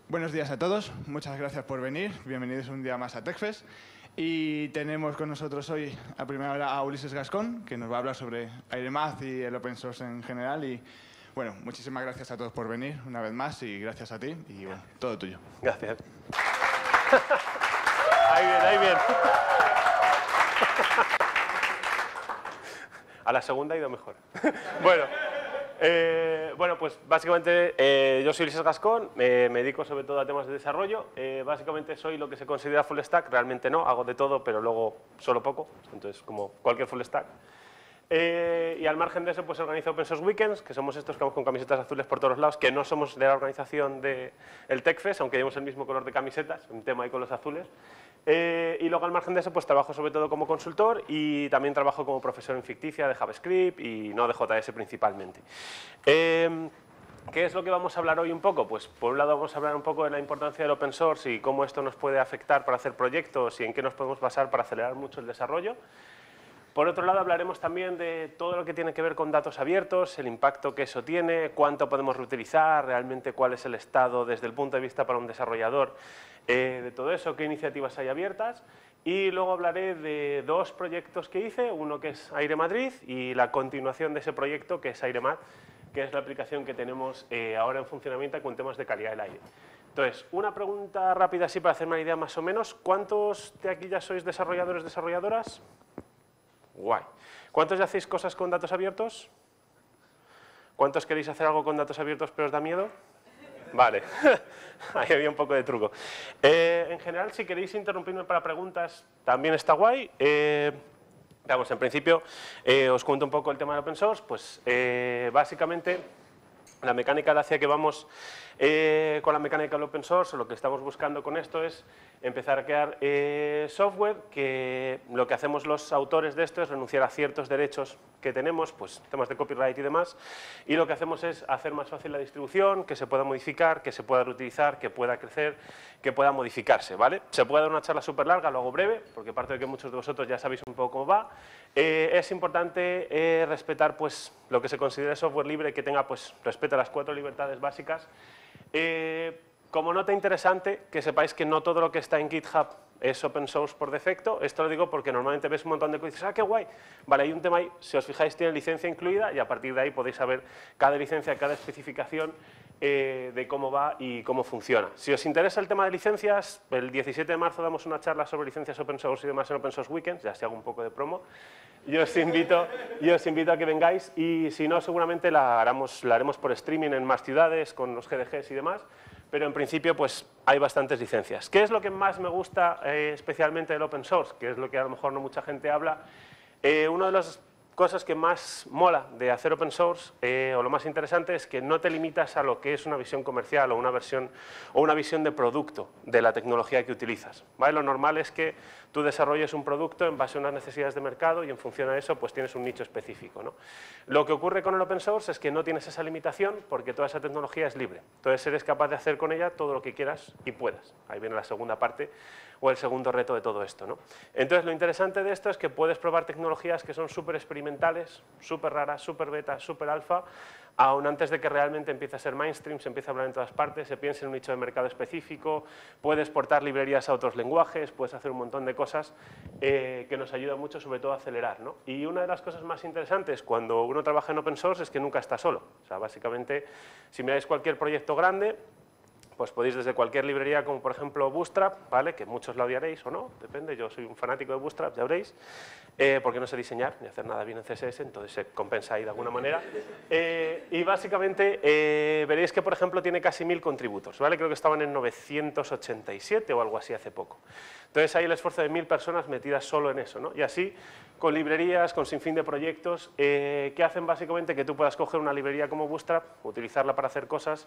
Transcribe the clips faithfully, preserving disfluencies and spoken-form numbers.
Buenos días a todos, muchas gracias por venir, bienvenidos un día más a TechFest. Y tenemos con nosotros hoy a primera hora a Ulises Gascón, que nos va a hablar sobre AireMath y el open source en general. Y bueno, muchísimas gracias a todos por venir una vez más y gracias a ti y bueno, todo tuyo. Gracias. Ahí bien, ahí bien. A la segunda ha ido mejor. Bueno. Eh, bueno, pues básicamente eh, yo soy Ulises Gascón, eh, me dedico sobre todo a temas de desarrollo, eh, básicamente soy lo que se considera full stack, realmente no, hago de todo, pero luego solo poco, entonces como cualquier full stack. Eh, y al margen de eso, pues organizo Open Source Weekends, que somos estos que vamos con camisetas azules por todos lados, que no somos de la organización del TechFest, aunque llevamos el mismo color de camisetas, un tema ahí con los azules. Eh, y luego al margen de eso, pues trabajo sobre todo como consultor y también trabajo como profesor en ficticia de JavaScript y no de J S principalmente. Eh, ¿Qué es lo que vamos a hablar hoy un poco? Pues por un lado vamos a hablar un poco de la importancia del open source y cómo esto nos puede afectar para hacer proyectos y en qué nos podemos basar para acelerar mucho el desarrollo. Por otro lado, hablaremos también de todo lo que tiene que ver con datos abiertos, el impacto que eso tiene, cuánto podemos reutilizar, realmente cuál es el estado desde el punto de vista para un desarrollador eh, de todo eso, qué iniciativas hay abiertas. Y luego hablaré de dos proyectos que hice, uno que es AireMadrid y la continuación de ese proyecto que es AireMath, que es la aplicación que tenemos eh, ahora en funcionamiento con temas de calidad del aire. Entonces, una pregunta rápida así para hacerme una idea más o menos. ¿Cuántos de aquí ya sois desarrolladores, desarrolladoras? Guay. ¿Cuántos ya hacéis cosas con datos abiertos? ¿Cuántos queréis hacer algo con datos abiertos pero os da miedo? Vale, ahí había un poco de truco. Eh, en general, si queréis interrumpirme para preguntas, también está guay. Eh, vamos, en principio, eh, os cuento un poco el tema del open source. Pues eh, básicamente, la mecánica hacia que vamos eh, con la mecánica del open source, o lo que estamos buscando con esto es empezar a crear eh, software que lo que hacemos los autores de esto es renunciar a ciertos derechos que tenemos, pues temas de copyright y demás, y lo que hacemos es hacer más fácil la distribución, que se pueda modificar, que se pueda reutilizar, que pueda crecer, que pueda modificarse, ¿vale? Se puede dar una charla súper larga, lo hago breve, porque aparte de que muchos de vosotros ya sabéis un poco cómo va. Eh, es importante eh, respetar pues, lo que se considera software libre, que tenga pues, respeto a las cuatro libertades básicas. Eh, como nota interesante, que sepáis que no todo lo que está en GitHub es open source por defecto. Esto lo digo porque normalmente ves un montón de cosas y dices, ah, qué guay. Vale, hay un tema ahí, si os fijáis, tiene licencia incluida y a partir de ahí podéis saber cada licencia, cada especificación eh, de cómo va y cómo funciona. Si os interesa el tema de licencias, el diecisiete de marzo damos una charla sobre licencias open source y demás en Open Source Weekends, ya si hago un poco de promo. Yo os invito, yo os invito a que vengáis y si no, seguramente la haremos, la haremos por streaming en más ciudades con los G D Gs y demás. Pero en principio pues hay bastantes licencias. ¿Qué es lo que más me gusta eh, especialmente del open source? Que es lo que a lo mejor no mucha gente habla. Eh, una de las cosas que más mola de hacer open source, eh, o lo más interesante, es que no te limitas a lo que es una visión comercial o una, versión, o una visión de producto de la tecnología que utilizas, ¿vale? Lo normal es que tú desarrolles un producto en base a unas necesidades de mercado y en función a eso pues tienes un nicho específico, ¿no? Lo que ocurre con el open source es que no tienes esa limitación porque toda esa tecnología es libre. Entonces eres capaz de hacer con ella todo lo que quieras y puedas. Ahí viene la segunda parte o el segundo reto de todo esto, ¿no? Entonces lo interesante de esto es que puedes probar tecnologías que son súper experimentales, súper raras, súper beta, súper alfa, aún antes de que realmente empiece a ser mainstream, se empieza a hablar en todas partes, se piensa en un nicho de mercado específico, puedes portar librerías a otros lenguajes, puedes hacer un montón de cosas eh, que nos ayudan mucho, sobre todo a acelerar, ¿no? Y una de las cosas más interesantes cuando uno trabaja en open source es que nunca está solo. O sea, básicamente, si miráis cualquier proyecto grande, pues podéis desde cualquier librería, como por ejemplo Bootstrap, ¿vale? Que muchos la odiaréis o no, depende, yo soy un fanático de Bootstrap, ya veréis, eh, porque no sé diseñar ni hacer nada bien en C S S, entonces se compensa ahí de alguna manera. Eh, y básicamente eh, veréis que, por ejemplo, tiene casi mil contributos, ¿vale? Creo que estaban en novecientos ochenta y siete o algo así hace poco. Entonces hay el esfuerzo de mil personas metidas solo en eso, ¿no? Y así, con librerías, con sinfín de proyectos, eh, que hacen básicamente que tú puedas coger una librería como Bootstrap, utilizarla para hacer cosas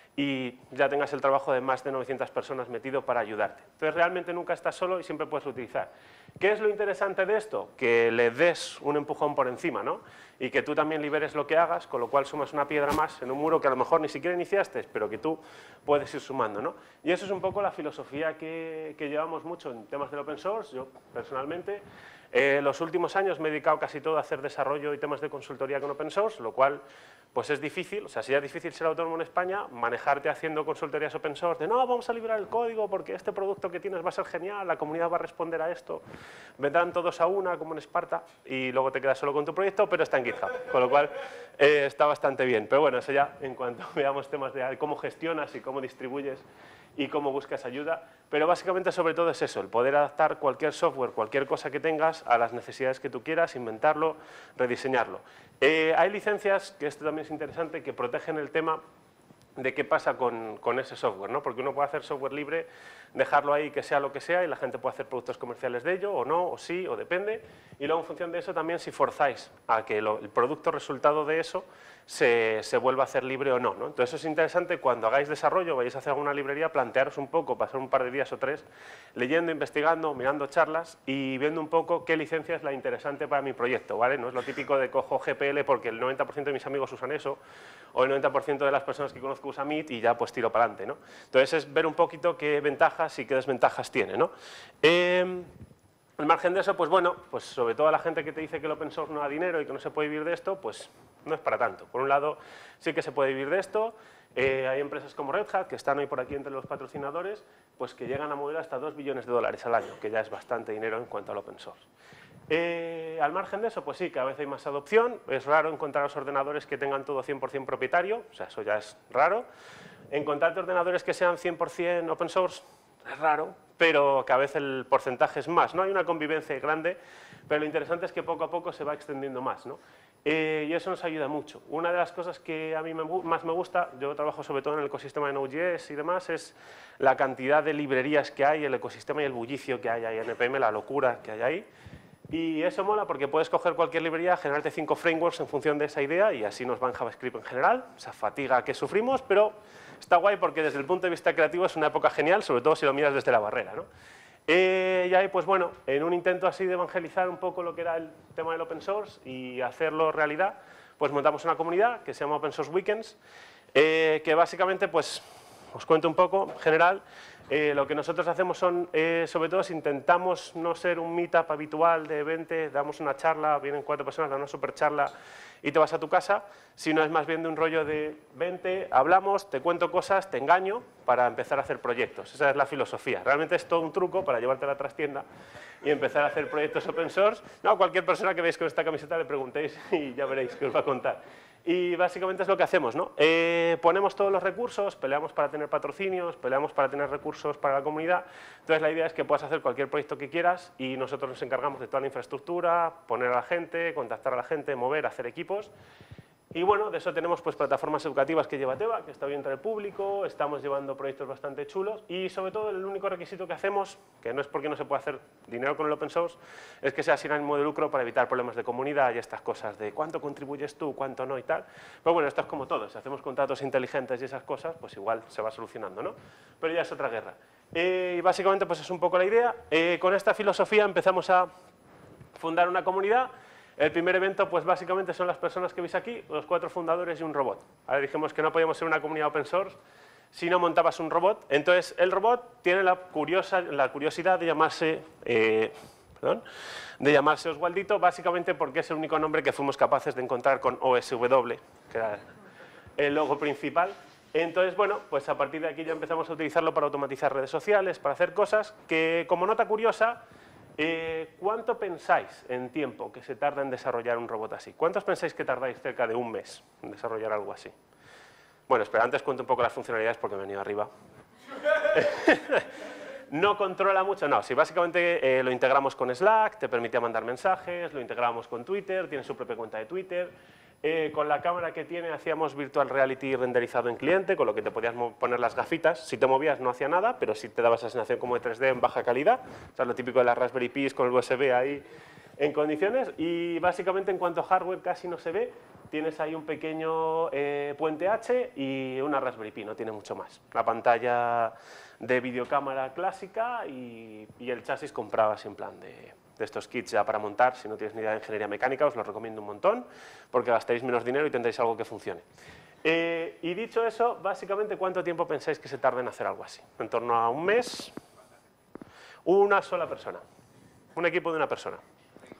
y ya tengas el trabajo de más de novecientas personas metido para ayudarte. Entonces realmente nunca estás solo y siempre puedes utilizar. ¿Qué es lo interesante de esto? Que le des un empujón por encima, ¿no? Y que tú también liberes lo que hagas, con lo cual sumas una piedra más en un muro que a lo mejor ni siquiera iniciaste, pero que tú puedes ir sumando, ¿no? Y eso es un poco la filosofía que, que llevamos mucho en temas del open source. Yo personalmente Eh, los últimos años me he dedicado casi todo a hacer desarrollo y temas de consultoría con open source, lo cual pues es difícil, o sea, si ya es difícil ser autónomo en España, manejarte haciendo consultorías open source, de no, vamos a liberar el código porque este producto que tienes va a ser genial, la comunidad va a responder a esto, vendrán todos a una, como en Esparta, y luego te quedas solo con tu proyecto, pero está en GitHub, con lo cual eh, está bastante bien. Pero bueno, eso ya en cuanto veamos temas de cómo gestionas y cómo distribuyes y cómo buscas ayuda, pero básicamente sobre todo es eso, el poder adaptar cualquier software, cualquier cosa que tengas a las necesidades que tú quieras, inventarlo, rediseñarlo. Eh, hay licencias, que esto también es interesante, que protegen el tema de qué pasa con, con ese software, ¿no? Porque uno puede hacer software libre, dejarlo ahí que sea lo que sea y la gente puede hacer productos comerciales de ello, o no, o sí, o depende, y luego en función de eso también si forzáis a que lo, el producto resultado de eso se, se vuelva a hacer libre o no, ¿no? Entonces es interesante cuando hagáis desarrollo, vayáis a hacer alguna librería, plantearos un poco, pasar un par de días o tres, leyendo, investigando, mirando charlas y viendo un poco qué licencia es la interesante para mi proyecto, ¿vale? No es lo típico de cojo G P L porque el noventa por ciento de mis amigos usan eso, o el noventa por ciento de las personas que conozco usa Meet y ya pues tiro para adelante, ¿no? Entonces es ver un poquito qué ventajas y qué desventajas tiene, ¿no? Eh, al margen de eso, pues bueno, pues sobre todo a la gente que te dice que el open source no da dinero y que no se puede vivir de esto, pues no es para tanto. Por un lado, sí que se puede vivir de esto. Eh, hay empresas como Red Hat, que están hoy por aquí entre los patrocinadores, pues que llegan a mover hasta dos billones de dólares al año, que ya es bastante dinero en cuanto al open source. Eh, al margen de eso, pues sí, cada vez hay más adopción. Es raro encontrar los ordenadores que tengan todo cien por cien propietario, o sea, eso ya es raro. Encontrar ordenadores que sean cien por cien open source es raro, pero cada vez el porcentaje es más, ¿no? Hay una convivencia grande, pero lo interesante es que poco a poco se va extendiendo más, ¿no? Eh, y eso nos ayuda mucho. Una de las cosas que a mí me, más me gusta, yo trabajo sobre todo en el ecosistema de Node.js y demás, es la cantidad de librerías que hay, el ecosistema y el bullicio que hay ahí en N P M, la locura que hay ahí. Y eso mola porque puedes coger cualquier librería, generarte cinco frameworks en función de esa idea y así nos va en JavaScript en general, esa fatiga que sufrimos, pero está guay porque desde el punto de vista creativo es una época genial, sobre todo si lo miras desde la barrera, ¿no? Eh, y ahí, pues bueno, en un intento así de evangelizar un poco lo que era el tema del open source y hacerlo realidad, pues montamos una comunidad que se llama Open Source Weekends, eh, que básicamente, pues, os cuento un poco, en general, eh, lo que nosotros hacemos son, eh, sobre todo, si intentamos no ser un meetup habitual de vente, damos una charla, vienen cuatro personas, dan una super charla y te vas a tu casa, sino es más bien de un rollo de vente, hablamos, te cuento cosas, te engaño para empezar a hacer proyectos. Esa es la filosofía. Realmente es todo un truco para llevarte a la trastienda y empezar a hacer proyectos open source. No, a cualquier persona que veáis con esta camiseta le preguntéis y ya veréis que os va a contar. Y básicamente es lo que hacemos, ¿no? Eh, ponemos todos los recursos, peleamos para tener patrocinios, peleamos para tener recursos para la comunidad. Entonces la idea es que puedas hacer cualquier proyecto que quieras y nosotros nos encargamos de toda la infraestructura, poner a la gente, contactar a la gente, mover, hacer equipos. Y bueno, de eso tenemos pues plataformas educativas que lleva Teba, que está bien entre el público, estamos llevando proyectos bastante chulos y sobre todo el único requisito que hacemos, que no es porque no se puede hacer dinero con el open source, es que sea sin ánimo de lucro para evitar problemas de comunidad y estas cosas de cuánto contribuyes tú, cuánto no y tal. Pero bueno, esto es como todo, si hacemos contratos inteligentes y esas cosas, pues igual se va solucionando, ¿no? Pero ya es otra guerra. Eh, y básicamente pues es un poco la idea. Eh, con esta filosofía empezamos a fundar una comunidad. El primer evento, pues básicamente son las personas que veis aquí, los cuatro fundadores y un robot. Ahora dijimos que no podíamos ser una comunidad open source si no montabas un robot. Entonces, el robot tiene la, curiosa, la curiosidad de llamarse, eh, perdón, de llamarse Oswaldito, básicamente porque es el único nombre que fuimos capaces de encontrar con O S W, que era el logo principal. Entonces, bueno, pues a partir de aquí ya empezamos a utilizarlo para automatizar redes sociales, para hacer cosas que, como nota curiosa, Eh, ¿cuánto pensáis en tiempo que se tarda en desarrollar un robot así? ¿Cuántos pensáis que tardáis cerca de un mes en desarrollar algo así? Bueno, espera, antes cuento un poco las funcionalidades porque me he venido arriba. No controla mucho, no, sí, básicamente eh, lo integramos con Slack, te permitía mandar mensajes, lo integramos con Twitter, tiene su propia cuenta de Twitter. Eh, con la cámara que tiene hacíamos virtual reality renderizado en cliente, con lo que te podías poner las gafitas. Si te movías no hacía nada, pero sí te daba esa sensación como de tres D en baja calidad. O sea, lo típico de las Raspberry Pis con el U S B ahí en condiciones. Y básicamente en cuanto a hardware casi no se ve. Tienes ahí un pequeño eh, puente H y una Raspberry Pi, no tiene mucho más. La pantalla de videocámara clásica y, y el chasis comprabas en plan de... de estos kits ya para montar, si no tienes ni idea de ingeniería mecánica, os lo recomiendo un montón, porque gastaréis menos dinero y tendréis algo que funcione. Eh, y dicho eso, básicamente, ¿cuánto tiempo pensáis que se tarda en hacer algo así? En torno a un mes, una sola persona, un equipo de una persona.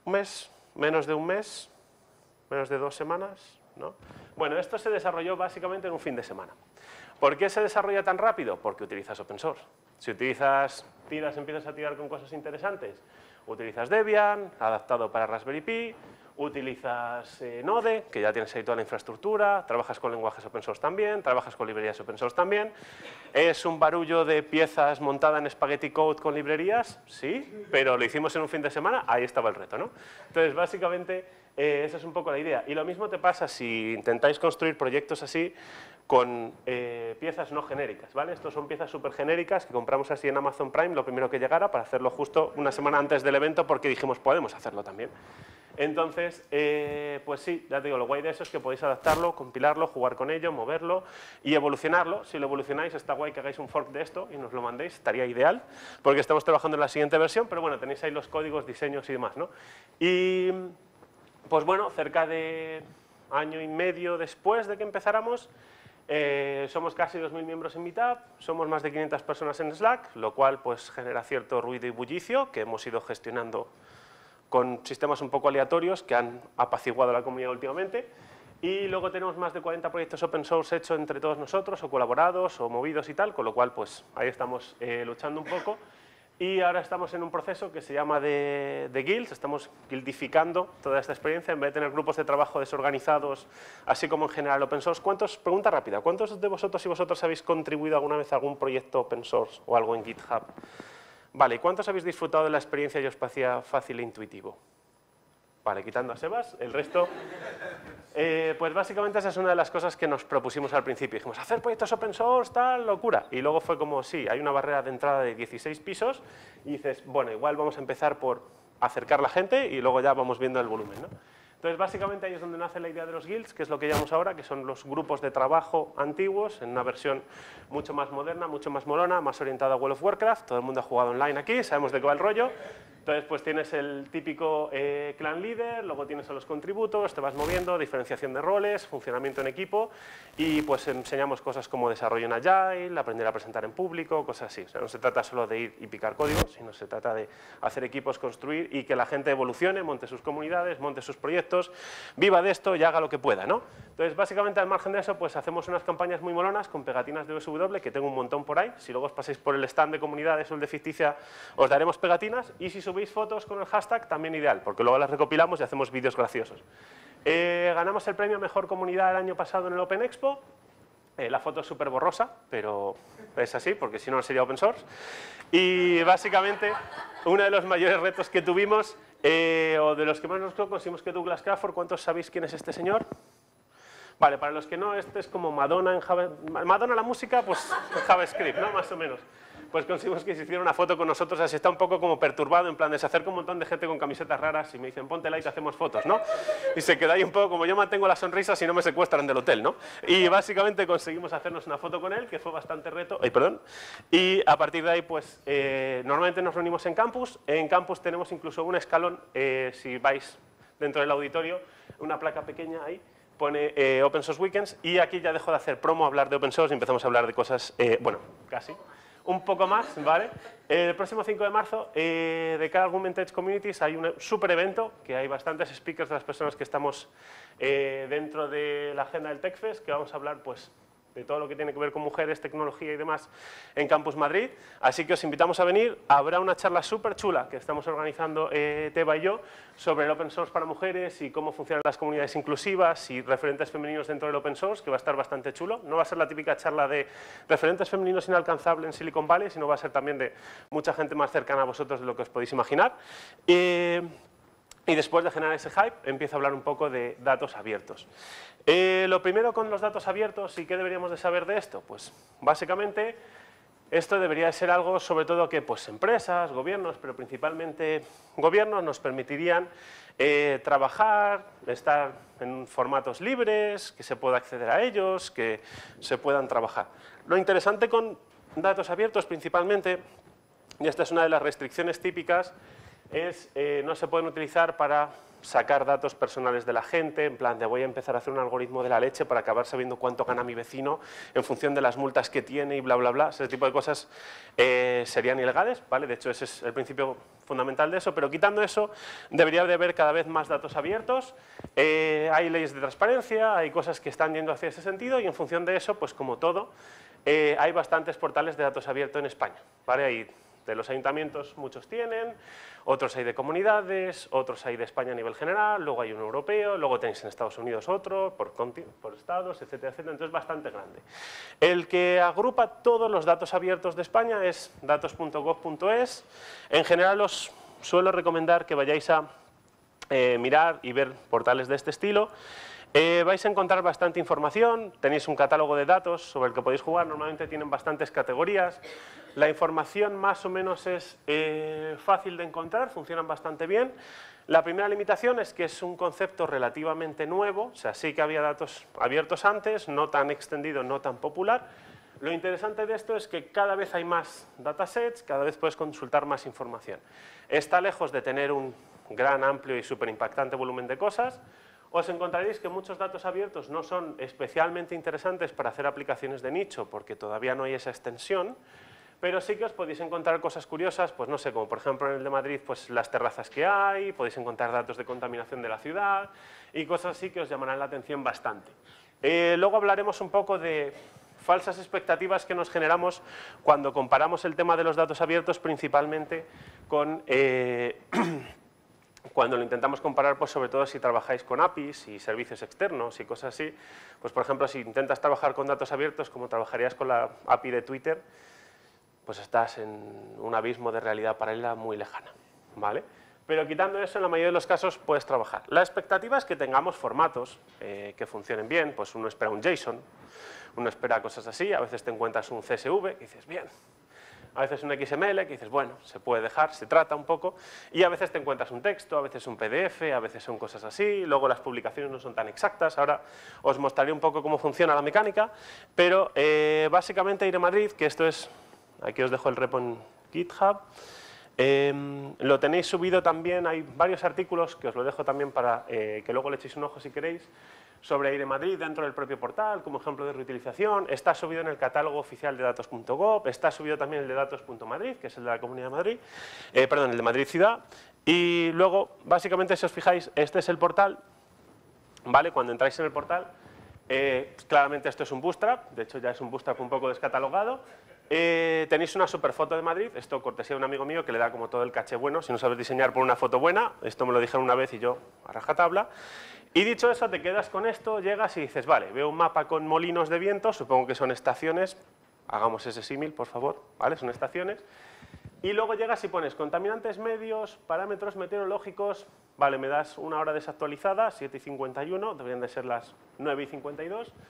un mes, menos de un mes, menos de dos semanas, ¿no? Bueno, esto se desarrolló básicamente en un fin de semana. ¿Por qué se desarrolla tan rápido? Porque utilizas open source. Si utilizas, tiras, empiezas a tirar con cosas interesantes, utilizas Debian, adaptado para Raspberry Pi, utilizas eh, Node, que ya tienes ahí toda la infraestructura, trabajas con lenguajes open source también, trabajas con librerías open source también. ¿Es un barullo de piezas montada en Spaghetti Code con librerías? Sí, pero lo hicimos en un fin de semana, ahí estaba el reto, ¿no? Entonces, básicamente, eh, esa es un poco la idea. Y lo mismo te pasa si intentáis construir proyectos así con eh, piezas no genéricas, ¿vale? Estos son piezas súper genéricas que compramos así en Amazon Prime, lo primero que llegara, para hacerlo justo una semana antes del evento, porque dijimos, podemos hacerlo también. Entonces, eh, pues sí, ya te digo, lo guay de eso es que podéis adaptarlo, compilarlo, jugar con ello, moverlo y evolucionarlo. Si lo evolucionáis, está guay que hagáis un fork de esto y nos lo mandéis, estaría ideal, porque estamos trabajando en la siguiente versión, pero bueno, tenéis ahí los códigos, diseños y demás, ¿no? Y, pues bueno, cerca de año y medio después de que empezáramos, eh, somos casi dos mil miembros en Meetup, somos más de quinientas personas en Slack, lo cual pues genera cierto ruido y bullicio que hemos ido gestionando con sistemas un poco aleatorios que han apaciguado la comunidad últimamente. Y luego tenemos más de cuarenta proyectos open source hechos entre todos nosotros, o colaborados, o movidos y tal, con lo cual pues ahí estamos eh, luchando un poco. Y ahora estamos en un proceso que se llama de, de guilds, estamos guildificando toda esta experiencia, en vez de tener grupos de trabajo desorganizados, así como en general open source. ¿Cuántos, pregunta rápida, ¿cuántos de vosotros y vosotros habéis contribuido alguna vez a algún proyecto open source o algo en GitHub? Vale, ¿y cuántos habéis disfrutado de la experiencia y os parecía fácil e intuitivo? Vale, quitando a Sebas, el resto... Eh, pues básicamente esa es una de las cosas que nos propusimos al principio. Dijimos, hacer proyectos open source, tal, locura. Y luego fue como, sí, hay una barrera de entrada de dieciséis pisos y dices, bueno, igual vamos a empezar por acercar la gente y luego ya vamos viendo el volumen, ¿no? Entonces, básicamente ahí es donde nace la idea de los guilds, que es lo que llamamos ahora, que son los grupos de trabajo antiguos, en una versión mucho más moderna, mucho más molona, más orientada a World of Warcraft. Todo el mundo ha jugado online aquí, sabemos de qué va el rollo. Entonces, pues tienes el típico eh, clan líder, luego tienes a los contributos, te vas moviendo, diferenciación de roles, funcionamiento en equipo y pues enseñamos cosas como desarrollo en Agile, aprender a presentar en público, cosas así. O sea, no se trata solo de ir y picar código, sino se trata de hacer equipos, construir y que la gente evolucione, monte sus comunidades, monte sus proyectos, viva de esto y haga lo que pueda, ¿no? Entonces, básicamente, al margen de eso, pues hacemos unas campañas muy molonas con pegatinas de U S W, que tengo un montón por ahí. Si luego os pasáis por el stand de comunidades o el de ficticia, os daremos pegatinas y si subís fotos con el hashtag, también ideal, porque luego las recopilamos y hacemos vídeos graciosos. Eh, ganamos el premio Mejor Comunidad el año pasado en el Open Expo. Eh, la foto es súper borrosa, pero es así, porque si no, no sería open source. Y básicamente, uno de los mayores retos que tuvimos, eh, o de los que más nos conseguimos que Douglas Crawford, ¿cuántos sabéis quién es este señor? Vale, para los que no, este es como Madonna en Java, Madonna la música, pues en JavaScript, ¿no? Más o menos. Pues conseguimos que se hiciera una foto con nosotros, así está un poco como perturbado, en plan de se acerca un montón de gente con camisetas raras y me dicen, ponte like, hacemos fotos, ¿no? Y se queda ahí un poco como yo mantengo la sonrisa si no me secuestran del hotel, ¿no? Y básicamente conseguimos hacernos una foto con él, que fue bastante reto, ay, perdón, y a partir de ahí, pues, eh, normalmente nos reunimos en campus, en campus tenemos incluso un escalón, eh, si vais dentro del auditorio, una placa pequeña ahí, pone eh, Open Source Weekends, y aquí ya dejo de hacer promo, hablar de Open Source y empezamos a hablar de cosas, eh, bueno, casi, un poco más, ¿vale? El próximo cinco de marzo, eh, de cara a Argument Edge Communities, hay un super evento, que hay bastantes speakers de las personas que estamos eh, dentro de la agenda del TechFest, que vamos a hablar, pues, de todo lo que tiene que ver con mujeres, tecnología y demás en Campus Madrid. Así que os invitamos a venir. Habrá una charla súper chula que estamos organizando eh, Teba y yo sobre el Open Source para mujeres y cómo funcionan las comunidades inclusivas y referentes femeninos dentro del Open Source, que va a estar bastante chulo. No va a ser la típica charla de referentes femeninos inalcanzables en Silicon Valley, sino va a ser también de mucha gente más cercana a vosotros de lo que os podéis imaginar. Eh, Y después de generar ese hype, empiezo a hablar un poco de datos abiertos. Eh, lo primero con los datos abiertos, ¿y qué deberíamos de saber de esto? Pues básicamente esto debería ser algo sobre todo que pues, empresas, gobiernos, pero principalmente gobiernos nos permitirían eh, trabajar, estar en formatos libres, que se pueda acceder a ellos, que se puedan trabajar. Lo interesante con datos abiertos principalmente, y esta es una de las restricciones típicas, es, eh, no se pueden utilizar para sacar datos personales de la gente, en plan de voy a empezar a hacer un algoritmo de la leche para acabar sabiendo cuánto gana mi vecino en función de las multas que tiene y bla, bla, bla. Ese tipo de cosas eh, serían ilegales, ¿vale? De hecho, ese es el principio fundamental de eso, pero quitando eso, debería de haber cada vez más datos abiertos, eh, hay leyes de transparencia, hay cosas que están yendo hacia ese sentido y en función de eso, pues como todo, eh, hay bastantes portales de datos abiertos en España, ¿vale? Hay de los ayuntamientos muchos tienen, otros hay de comunidades, otros hay de España a nivel general, luego hay uno europeo, luego tenéis en Estados Unidos otro, por, por estados, etcétera, etcétera, entonces bastante grande. El que agrupa todos los datos abiertos de España es datos punto gov punto es. En general os suelo recomendar que vayáis a eh, mirar y ver portales de este estilo. Eh, vais a encontrar bastante información, tenéis un catálogo de datos sobre el que podéis jugar, normalmente tienen bastantes categorías, la información más o menos es eh, fácil de encontrar, funcionan bastante bien. La primera limitación es que es un concepto relativamente nuevo, o sea, sí que había datos abiertos antes, no tan extendido, no tan popular. Lo interesante de esto es que cada vez hay más datasets, cada vez puedes consultar más información. Está lejos de tener un gran, amplio y súper impactante volumen de cosas. Os encontraréis que muchos datos abiertos no son especialmente interesantes para hacer aplicaciones de nicho porque todavía no hay esa extensión, pero sí que os podéis encontrar cosas curiosas, pues no sé, como por ejemplo en el de Madrid, pues las terrazas que hay, podéis encontrar datos de contaminación de la ciudad y cosas así que os llamarán la atención bastante. Eh, luego hablaremos un poco de falsas expectativas que nos generamos cuando comparamos el tema de los datos abiertos principalmente con... Eh, Cuando lo intentamos comparar, pues sobre todo si trabajáis con A P Is y servicios externos y cosas así, pues por ejemplo, si intentas trabajar con datos abiertos, como trabajarías con la A P I de Twitter, pues estás en un abismo de realidad paralela muy lejana, ¿vale? Pero quitando eso, en la mayoría de los casos puedes trabajar. La expectativa es que tengamos formatos eh, que funcionen bien, pues uno espera un JSON, uno espera cosas así, a veces te encuentras un C S V y dices, bien. A veces un X M L que dices, bueno, se puede dejar, se trata un poco, y a veces te encuentras un texto, a veces un P D F, a veces son cosas así, luego las publicaciones no son tan exactas, ahora os mostraré un poco cómo funciona la mecánica, pero eh, básicamente Aire Madrid, que esto es, aquí os dejo el repo en GitHub, eh, lo tenéis subido también, hay varios artículos que os lo dejo también para eh, que luego le echéis un ojo si queréis, sobre Aire Madrid dentro del propio portal, como ejemplo de reutilización, está subido en el catálogo oficial de datos punto gov, está subido también el de datos punto madrid, que es el de la Comunidad de Madrid, eh, perdón, el de Madrid Ciudad, y luego, básicamente, si os fijáis, este es el portal, ¿vale? Cuando entráis en el portal, eh, claramente esto es un bootstrap, de hecho ya es un bootstrap un poco descatalogado, eh, tenéis una super foto de Madrid, esto cortesía de un amigo mío que le da como todo el caché bueno, si no sabes diseñar por una foto buena, esto me lo dijeron una vez y yo a rajatabla. Y dicho eso, te quedas con esto, llegas y dices, vale, veo un mapa con molinos de viento, supongo que son estaciones, hagamos ese símil, por favor, ¿vale? Son estaciones. Y luego llegas y pones contaminantes medios, parámetros meteorológicos, vale, me das una hora desactualizada, siete y cincuenta y uno, deberían de ser las nueve y cincuenta y dos,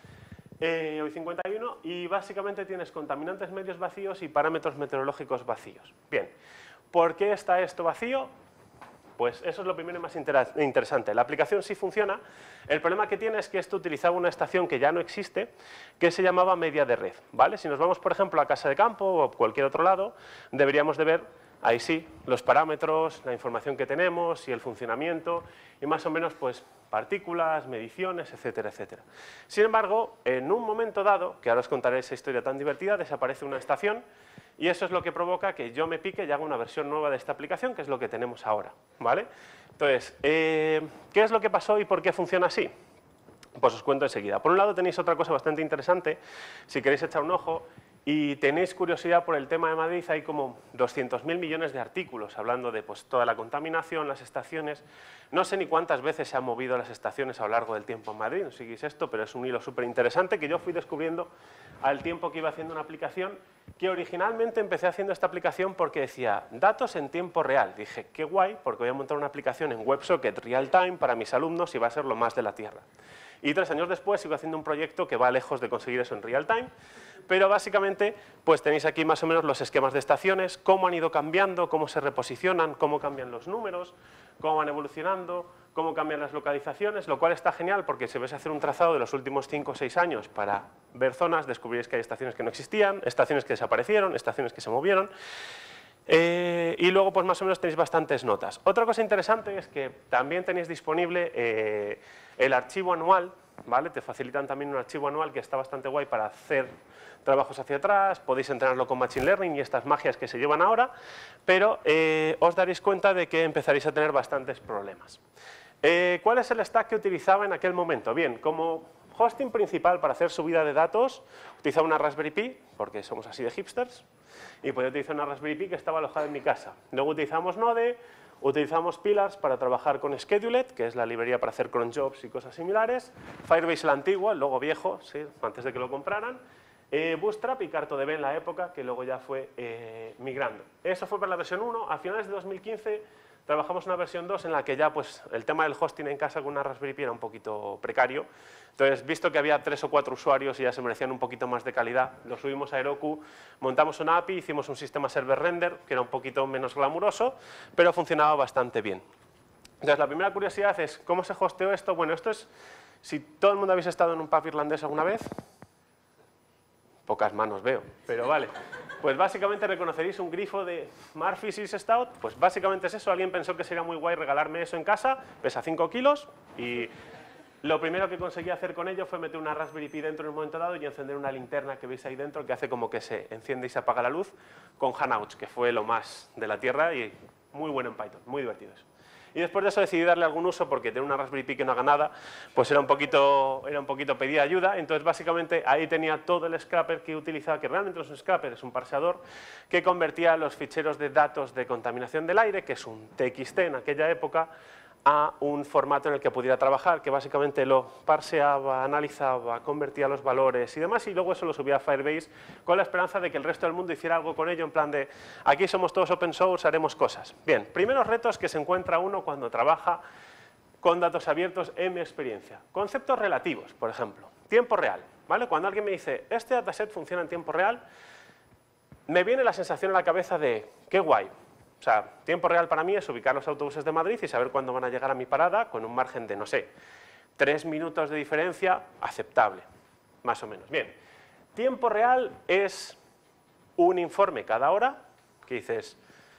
eh, y cincuenta y uno, y básicamente tienes contaminantes medios vacíos y parámetros meteorológicos vacíos. Bien, ¿por qué está esto vacío? Pues eso es lo primero y más interesante. La aplicación sí funciona. El problema que tiene es que esto utilizaba una estación que ya no existe, que se llamaba media de red, ¿vale? Si nos vamos, por ejemplo, a Casa de Campo o cualquier otro lado, deberíamos de ver, ahí sí, los parámetros, la información que tenemos y el funcionamiento, y más o menos, pues, partículas, mediciones, etcétera, etcétera. Sin embargo, en un momento dado, que ahora os contaré esa historia tan divertida, desaparece una estación, y eso es lo que provoca que yo me pique y haga una versión nueva de esta aplicación, que es lo que tenemos ahora, ¿vale? Entonces, eh, ¿qué es lo que pasó y por qué funciona así? Pues os cuento enseguida. Por un lado tenéis otra cosa bastante interesante, si queréis echar un ojo, y tenéis curiosidad por el tema de Madrid, hay como doscientos mil millones de artículos hablando de pues, toda la contaminación, las estaciones. No sé ni cuántas veces se han movido las estaciones a lo largo del tiempo en Madrid, no seguís esto, pero es un hilo súper interesante que yo fui descubriendo al tiempo que iba haciendo una aplicación, que originalmente empecé haciendo esta aplicación porque decía datos en tiempo real. Dije, qué guay, porque voy a montar una aplicación en WebSocket real time para mis alumnos y va a ser lo más de la tierra. Y tres años después sigo haciendo un proyecto que va lejos de conseguir eso en real time, pero básicamente pues tenéis aquí más o menos los esquemas de estaciones, cómo han ido cambiando, cómo se reposicionan, cómo cambian los números, cómo van evolucionando, cómo cambian las localizaciones, lo cual está genial porque si vais a hacer un trazado de los últimos cinco o seis años para ver zonas, descubriréis que hay estaciones que no existían, estaciones que desaparecieron, estaciones que se movieron. Eh, y luego, pues más o menos tenéis bastantes notas. Otra cosa interesante es que también tenéis disponible eh, el archivo anual, ¿vale? Te facilitan también un archivo anual que está bastante guay para hacer trabajos hacia atrás, podéis entrenarlo con Machine Learning y estas magias que se llevan ahora, pero eh, os daréis cuenta de que empezaréis a tener bastantes problemas. Eh, ¿Cuál es el stack que utilizaba en aquel momento? Bien, como hosting principal para hacer subida de datos, utilizaba una Raspberry Pi, porque somos así de hipsters, y podía utilizar una Raspberry Pi que estaba alojada en mi casa. Luego utilizamos Node, utilizamos Pillars para trabajar con Schedulet, que es la librería para hacer cron jobs y cosas similares, Firebase el antiguo, el luego viejo, sí, antes de que lo compraran, eh, Bootstrap y CartoDB en la época, que luego ya fue eh, migrando. Eso fue para la versión uno. A finales de dos mil quince trabajamos una versión dos en la que ya pues, el tema del hosting en casa con una Raspberry Pi era un poquito precario. Entonces, visto que había tres o cuatro usuarios y ya se merecían un poquito más de calidad, lo subimos a Heroku, montamos una A P I, hicimos un sistema server render, que era un poquito menos glamuroso, pero funcionaba bastante bien. Entonces, la primera curiosidad es, ¿cómo se hosteó esto? Bueno, esto es, si todo el mundo habéis estado en un pub irlandés alguna vez, pocas manos veo, pero vale. Pues básicamente reconoceréis un grifo de Murphy's Is Stout, pues básicamente es eso, alguien pensó que sería muy guay regalarme eso en casa, pesa cinco kilos y lo primero que conseguí hacer con ello fue meter una Raspberry Pi dentro en un momento dado y encender una linterna que veis ahí dentro que hace como que se enciende y se apaga la luz con Hanouts, que fue lo más de la tierra y muy bueno en Python, muy divertido eso. Y después de eso decidí darle algún uso porque tener una Raspberry Pi que no haga nada, pues era un poquito, era un poquito pedir ayuda. Entonces básicamente ahí tenía todo el scraper que utilizaba, que realmente no es un scraper, es un parseador, que convertía los ficheros de datos de contaminación del aire, que es un T X T en aquella época, a un formato en el que pudiera trabajar, que básicamente lo parseaba, analizaba, convertía los valores y demás, y luego eso lo subía a Firebase con la esperanza de que el resto del mundo hiciera algo con ello, en plan de, aquí somos todos open source, haremos cosas. Bien, primeros retos que se encuentra uno cuando trabaja con datos abiertos en mi experiencia. Conceptos relativos, por ejemplo, tiempo real, ¿vale? Cuando alguien me dice, este dataset funciona en tiempo real, me viene la sensación a la cabeza de, qué guay. O sea, tiempo real para mí es ubicar los autobuses de Madrid y saber cuándo van a llegar a mi parada con un margen de, no sé, tres minutos de diferencia aceptable, más o menos. Bien, tiempo real es un informe cada hora, que dices,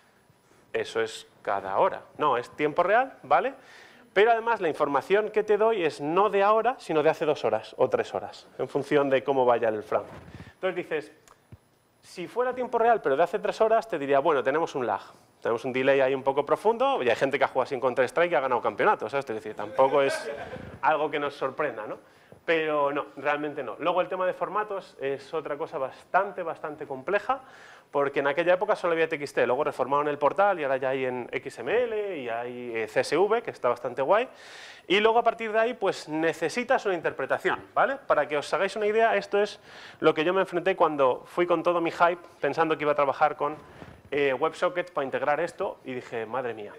eso es cada hora. No, es tiempo real, ¿vale? Pero además la información que te doy es no de ahora, sino de hace dos horas o tres horas, en función de cómo vaya el frame. Entonces dices, si fuera tiempo real, pero de hace tres horas, te diría, bueno, tenemos un lag. Tenemos un delay ahí un poco profundo y hay gente que ha jugado así en Counter-Strike y ha ganado campeonatos, ¿sabes? Es decir, tampoco es algo que nos sorprenda, ¿no? Pero no, realmente no. Luego el tema de formatos es otra cosa bastante, bastante compleja, porque en aquella época solo había T X T, luego reformaron el portal y ahora ya hay en X M L y hay C S V, que está bastante guay. Y luego a partir de ahí, pues necesitas una interpretación, ¿vale? Para que os hagáis una idea, esto es lo que yo me enfrenté cuando fui con todo mi hype pensando que iba a trabajar con Eh, WebSockets para integrar esto y dije, madre mía.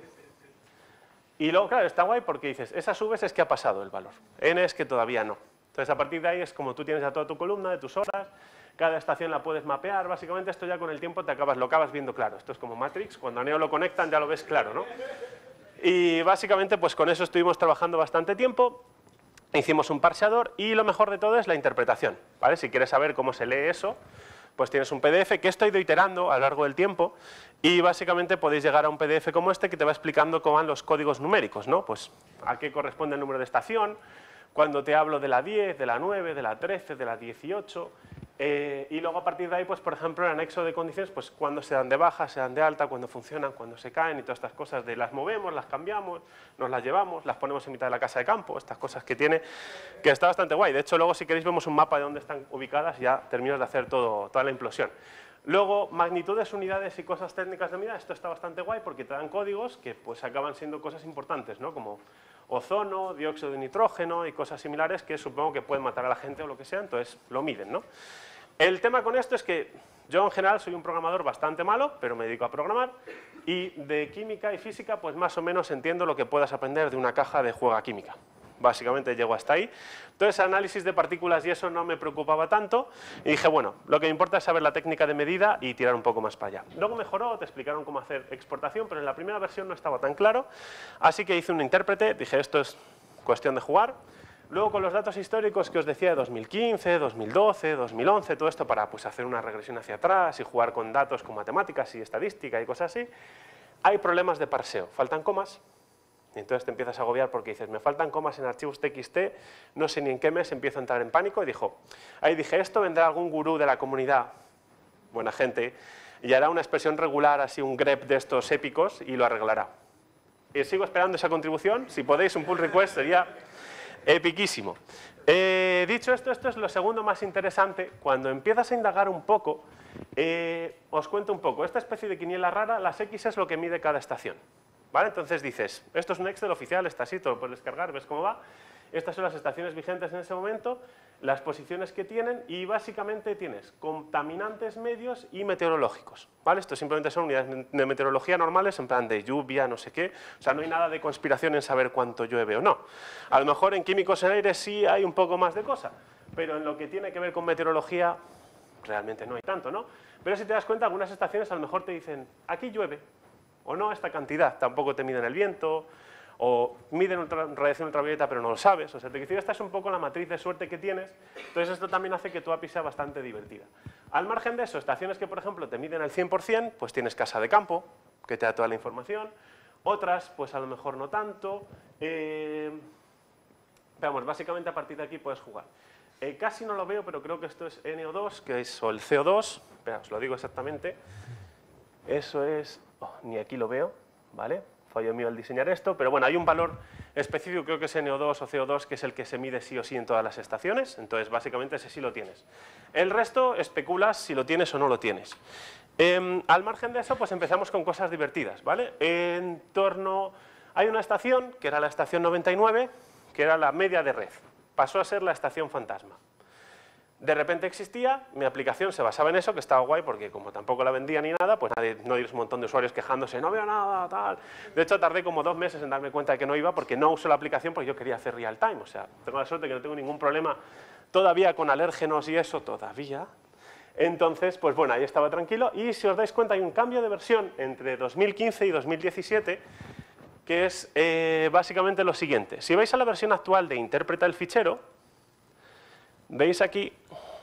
Y luego, claro, está guay porque dices, esas Vs es que ha pasado el valor, N es que todavía no. Entonces, a partir de ahí es como tú tienes ya toda tu columna de tus horas, cada estación la puedes mapear, básicamente esto ya con el tiempo te acabas, lo acabas viendo claro. Esto es como Matrix, cuando a Neo lo conectan ya lo ves claro, ¿no? Y básicamente pues con eso estuvimos trabajando bastante tiempo, hicimos un parseador y lo mejor de todo es la interpretación, ¿vale? Si quieres saber cómo se lee eso, pues tienes un P D F que esto he ido iterando a lo largo del tiempo y básicamente podéis llegar a un P D F como este que te va explicando cómo van los códigos numéricos, ¿no? Pues a qué corresponde el número de estación, cuando te hablo de la diez, de la nueve, de la trece, de la dieciocho, eh, y luego a partir de ahí, pues por ejemplo, el anexo de condiciones, pues cuándo se dan de baja, se dan de alta, cuándo funcionan, cuándo se caen y todas estas cosas de las movemos, las cambiamos, nos las llevamos, las ponemos en mitad de la casa de campo, estas cosas que tiene, que está bastante guay. De hecho, luego si queréis vemos un mapa de dónde están ubicadas y ya terminas de hacer todo, toda la implosión. Luego, magnitudes, unidades y cosas técnicas de medida, esto está bastante guay porque te dan códigos que pues acaban siendo cosas importantes, ¿no? Como ozono, dióxido de nitrógeno y cosas similares que supongo que pueden matar a la gente o lo que sea, entonces lo miden, ¿no? El tema con esto es que yo en general soy un programador bastante malo, pero me dedico a programar, y de química y física pues más o menos entiendo lo que puedas aprender de una caja de juega química. Básicamente llego hasta ahí. Entonces, análisis de partículas y eso no me preocupaba tanto. Y dije, bueno, lo que me importa es saber la técnica de medida y tirar un poco más para allá. Luego mejoró, te explicaron cómo hacer exportación, pero en la primera versión no estaba tan claro. Así que hice un intérprete, dije, esto es cuestión de jugar. Luego con los datos históricos que os decía de dos mil quince, dos mil doce, dos mil once, todo esto para pues, hacer una regresión hacia atrás y jugar con datos con matemáticas y estadística y cosas así, hay problemas de parseo, faltan comas. Y entonces te empiezas a agobiar porque dices, me faltan comas en archivos T X T, no sé ni en qué mes, empiezo a entrar en pánico y dijo, ahí dije, esto vendrá algún gurú de la comunidad, buena gente, y hará una expresión regular, así un grep de estos épicos y lo arreglará. Y sigo esperando esa contribución, si podéis un pull request sería epiquísimo. Eh, dicho esto, esto es lo segundo más interesante, cuando empiezas a indagar un poco, eh, os cuento un poco, esta especie de quiniela rara, las X es lo que mide cada estación. ¿Vale? Entonces dices, esto es un Excel oficial, está así, te lo puedes descargar, ves cómo va. Estas son las estaciones vigentes en ese momento, las posiciones que tienen y básicamente tienes contaminantes medios y meteorológicos. ¿Vale? Esto simplemente son unidades de meteorología normales, en plan de lluvia, no sé qué. O sea, no hay nada de conspiración en saber cuánto llueve o no. A lo mejor en químicos en aire sí hay un poco más de cosa, pero en lo que tiene que ver con meteorología realmente no hay tanto, ¿no? Pero si te das cuenta, algunas estaciones a lo mejor te dicen, aquí llueve. O no, esta cantidad, tampoco te miden el viento, o miden ultra, radiación ultravioleta pero no lo sabes. O sea, te quiero decir, esta es un poco la matriz de suerte que tienes, entonces esto también hace que tu A P I sea bastante divertida. Al margen de eso, estaciones que por ejemplo te miden al cien por cien, pues tienes casa de campo, que te da toda la información, otras pues a lo mejor no tanto, eh, veamos, básicamente a partir de aquí puedes jugar. Eh, casi no lo veo, pero creo que esto es N O dos, que es, o el C O dos, espera, os lo digo exactamente, eso es... Oh, ni aquí lo veo, ¿vale? Fallo mío al diseñar esto, pero bueno, hay un valor específico, creo que es N O dos o C O dos, que es el que se mide sí o sí en todas las estaciones, entonces básicamente ese sí lo tienes. El resto especulas si lo tienes o no lo tienes. Eh, al margen de eso, pues empezamos con cosas divertidas, ¿vale? En torno... Hay una estación, que era la estación noventa y nueve, que era la media de red, pasó a ser la estación fantasma. De repente existía, mi aplicación se basaba en eso, que estaba guay, porque como tampoco la vendía ni nada, pues nadie, no hay un montón de usuarios quejándose, no veo nada, tal. De hecho, tardé como dos meses en darme cuenta de que no iba, porque no uso la aplicación porque yo quería hacer real time. O sea, tengo la suerte que no tengo ningún problema todavía con alérgenos y eso, todavía. Entonces, pues bueno, ahí estaba tranquilo. Y si os dais cuenta, hay un cambio de versión entre dos mil quince y dos mil diecisiete, que es eh, básicamente lo siguiente. Si vais a la versión actual de interpreta el fichero, veis aquí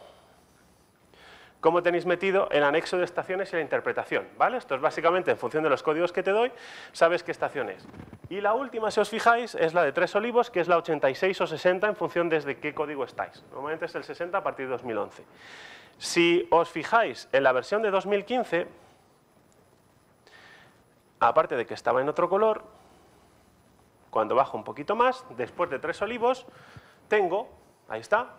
cómo tenéis metido el anexo de estaciones y la interpretación, ¿vale? Esto es básicamente en función de los códigos que te doy, sabes qué estación es. Y la última, si os fijáis, es la de Tres Olivos, que es la ochenta y seis o sesenta en función desde qué código estáis. Normalmente es el sesenta a partir de dos mil once. Si os fijáis en la versión de dos mil quince, aparte de que estaba en otro color, cuando bajo un poquito más, después de Tres Olivos, tengo, ahí está,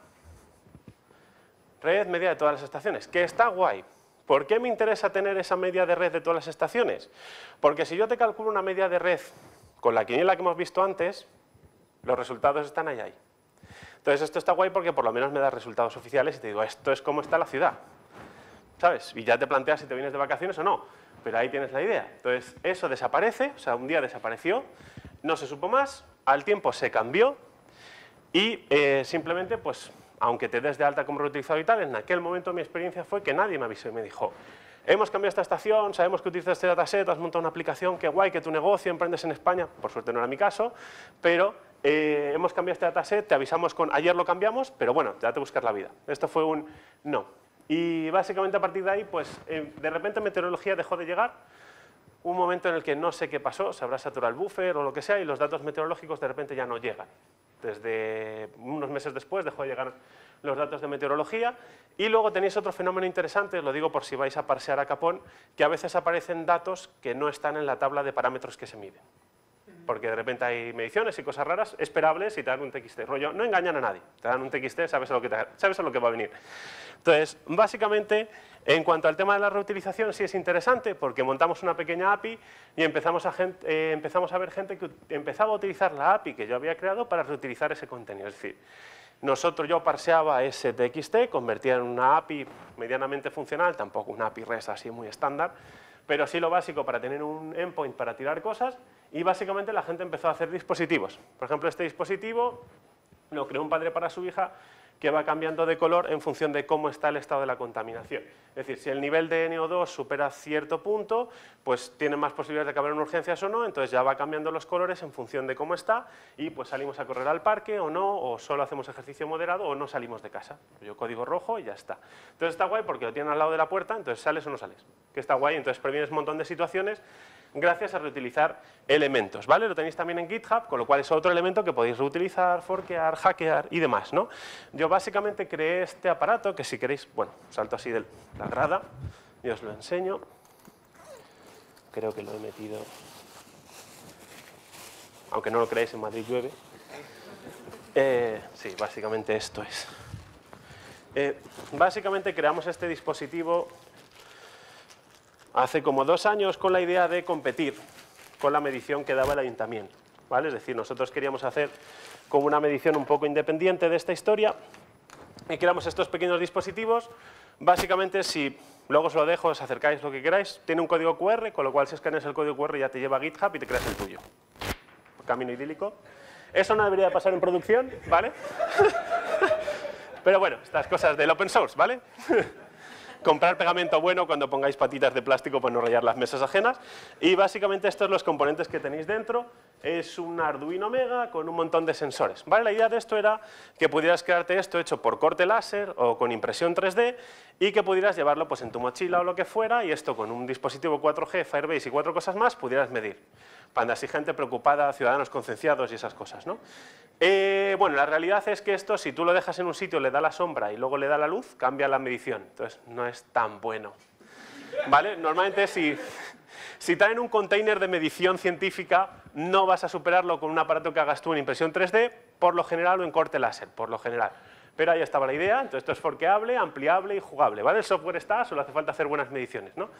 red media de todas las estaciones, que está guay. ¿Por qué me interesa tener esa media de red de todas las estaciones? Porque si yo te calculo una media de red con la quiniela que hemos visto antes, los resultados están ahí, ahí. Entonces esto está guay porque por lo menos me da resultados oficiales y te digo, esto es cómo está la ciudad, ¿sabes? Y ya te planteas si te vienes de vacaciones o no, pero ahí tienes la idea. Entonces eso desaparece, o sea, un día desapareció, no se supo más, al tiempo se cambió y eh, simplemente pues... aunque te des de alta como reutilizado y tal, en aquel momento mi experiencia fue que nadie me avisó y me dijo, hemos cambiado esta estación, sabemos que utilizas este dataset, has montado una aplicación, qué guay, que tu negocio, emprendes en España, por suerte no era mi caso, pero eh, hemos cambiado este dataset, te avisamos con, ayer lo cambiamos, pero bueno, ya te buscas la vida. Esto fue un no. Y básicamente a partir de ahí, pues eh, de repente meteorología dejó de llegar, un momento en el que no sé qué pasó, se habrá saturado el buffer o lo que sea, y los datos meteorológicos de repente ya no llegan. Desde unos meses después dejó de llegar los datos de meteorología y luego tenéis otro fenómeno interesante, os lo digo por si vais a parsear a capón, que a veces aparecen datos que no están en la tabla de parámetros que se miden. Porque de repente hay mediciones y cosas raras esperables y te dan un T X T. Rollo, no engañan a nadie, te dan un T X T, sabes a lo que, te, sabes a lo que va a venir. Entonces, básicamente, en cuanto al tema de la reutilización, sí es interesante porque montamos una pequeña A P I y empezamos a, gente, eh, empezamos a ver gente que empezaba a utilizar la A P I que yo había creado para reutilizar ese contenido. Es decir, nosotros, yo parseaba ese T X T, convertía en una A P I medianamente funcional, tampoco una A P I REST así muy estándar, pero sí lo básico para tener un endpoint para tirar cosas y básicamente la gente empezó a hacer dispositivos. Por ejemplo, este dispositivo lo creó un padre para su hija que va cambiando de color en función de cómo está el estado de la contaminación. Es decir, si el nivel de N O dos supera cierto punto, pues tiene más posibilidades de acabar en urgencias o no, entonces ya va cambiando los colores en función de cómo está y pues salimos a correr al parque o no, o solo hacemos ejercicio moderado o no salimos de casa. Yo código rojo y ya está. Entonces está guay porque lo tienen al lado de la puerta, entonces sales o no sales. Que está guay, entonces previenes un montón de situaciones gracias a reutilizar elementos, ¿vale? Lo tenéis también en GitHub, con lo cual es otro elemento que podéis reutilizar, forkear, hackear y demás, ¿no? Yo básicamente creé este aparato, que si queréis, bueno, salto así de la grada y os lo enseño. Creo que lo he metido, aunque no lo creáis, en Madrid llueve. Eh, sí, básicamente esto es. Eh, básicamente creamos este dispositivo hace como dos años con la idea de competir con la medición que daba el ayuntamiento, ¿vale? Es decir, nosotros queríamos hacer como una medición un poco independiente de esta historia y creamos estos pequeños dispositivos. Básicamente, si luego os lo dejo, os acercáis lo que queráis, tiene un código cu erre, con lo cual si escaneas el código cu erre ya te lleva a GitHub y te creas el tuyo. Camino idílico. Eso no debería pasar en producción, ¿vale? Pero bueno, estas cosas del open source, ¿vale? Comprar pegamento bueno cuando pongáis patitas de plástico para no rayar las mesas ajenas. Y básicamente estos son los componentes que tenéis dentro. Es un Arduino Mega con un montón de sensores, ¿vale? La idea de esto era que pudieras crearte esto hecho por corte láser o con impresión tres D y que pudieras llevarlo pues, en tu mochila o lo que fuera y esto con un dispositivo cuatro G, Firebase y cuatro cosas más pudieras medir. Para así gente preocupada, ciudadanos concienciados y esas cosas, ¿no? Eh, bueno, la realidad es que esto, si tú lo dejas en un sitio, le da la sombra y luego le da la luz, cambia la medición. Entonces, no es tan bueno, ¿vale? Normalmente, si, si traen un container de medición científica, no vas a superarlo con un aparato que hagas tú en impresión tres D, por lo general o en corte láser, por lo general. Pero ahí estaba la idea, entonces esto es forkeable, ampliable y jugable, ¿vale? El software está, solo hace falta hacer buenas mediciones, ¿no?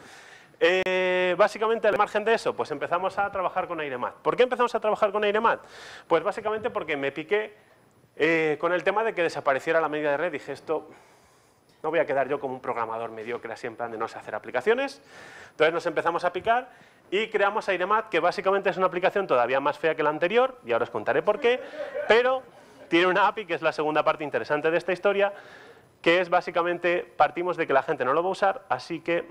Eh, básicamente, al margen de eso, pues empezamos a trabajar con AireMath. ¿Por qué empezamos a trabajar con AireMath? Pues básicamente porque me piqué eh, con el tema de que desapareciera la media de red. Dije, esto no voy a quedar yo como un programador mediocre así en plan de no sé hacer aplicaciones. Entonces nos empezamos a picar y creamos AireMath, que básicamente es una aplicación todavía más fea que la anterior, y ahora os contaré por qué, pero tiene una A P I, que es la segunda parte interesante de esta historia, que es básicamente, partimos de que la gente no lo va a usar, así que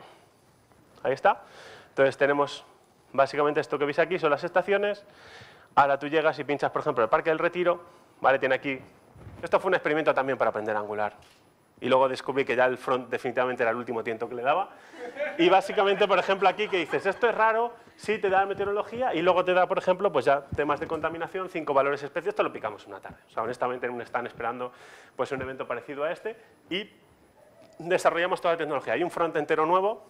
ahí está. Entonces tenemos básicamente esto que veis aquí, son las estaciones. Ahora tú llegas y pinchas, por ejemplo, el Parque del Retiro, ¿vale? Tiene aquí, esto fue un experimento también para aprender Angular. Y luego descubrí que ya el front definitivamente era el último tiento que le daba. Y básicamente, por ejemplo, aquí que dices, esto es raro, sí te da meteorología y luego te da, por ejemplo, pues ya temas de contaminación, cinco valores especies, esto lo picamos una tarde. O sea, honestamente están esperando pues un evento parecido a este y desarrollamos toda la tecnología. Hay un front entero nuevo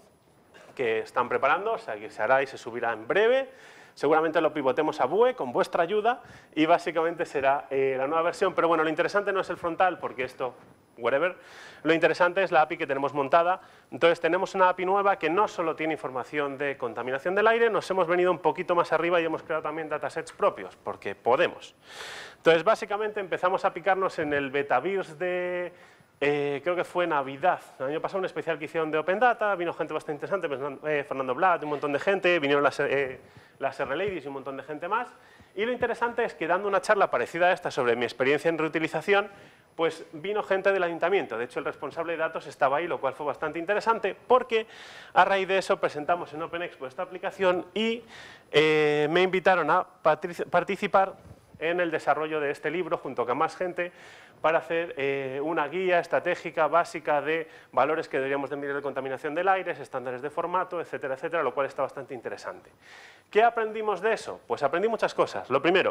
que están preparando, o sea, que se hará y se subirá en breve. Seguramente lo pivotemos a Vue con vuestra ayuda y básicamente será eh, la nueva versión. Pero bueno, lo interesante no es el frontal, porque esto, whatever. Lo interesante es la A P I que tenemos montada. Entonces tenemos una A P I nueva que no solo tiene información de contaminación del aire, nos hemos venido un poquito más arriba y hemos creado también datasets propios, porque podemos. Entonces básicamente empezamos a picarnos en el Betavirs de... Eh, creo que fue Navidad, el año pasado, un especial que hicieron de Open Data, vino gente bastante interesante, pues, eh, Fernando Blatt, un montón de gente, vinieron las, eh, las R Ladies y un montón de gente más. Y lo interesante es que dando una charla parecida a esta sobre mi experiencia en reutilización, pues vino gente del ayuntamiento. De hecho, el responsable de datos estaba ahí, lo cual fue bastante interesante, porque a raíz de eso presentamos en Open Expo esta aplicación y eh, me invitaron a participar en el desarrollo de este libro junto con más gente para hacer eh, una guía estratégica básica de valores que deberíamos de medir de contaminación del aire, estándares de formato, etcétera, etcétera, lo cual está bastante interesante. ¿Qué aprendimos de eso? Pues aprendí muchas cosas. Lo primero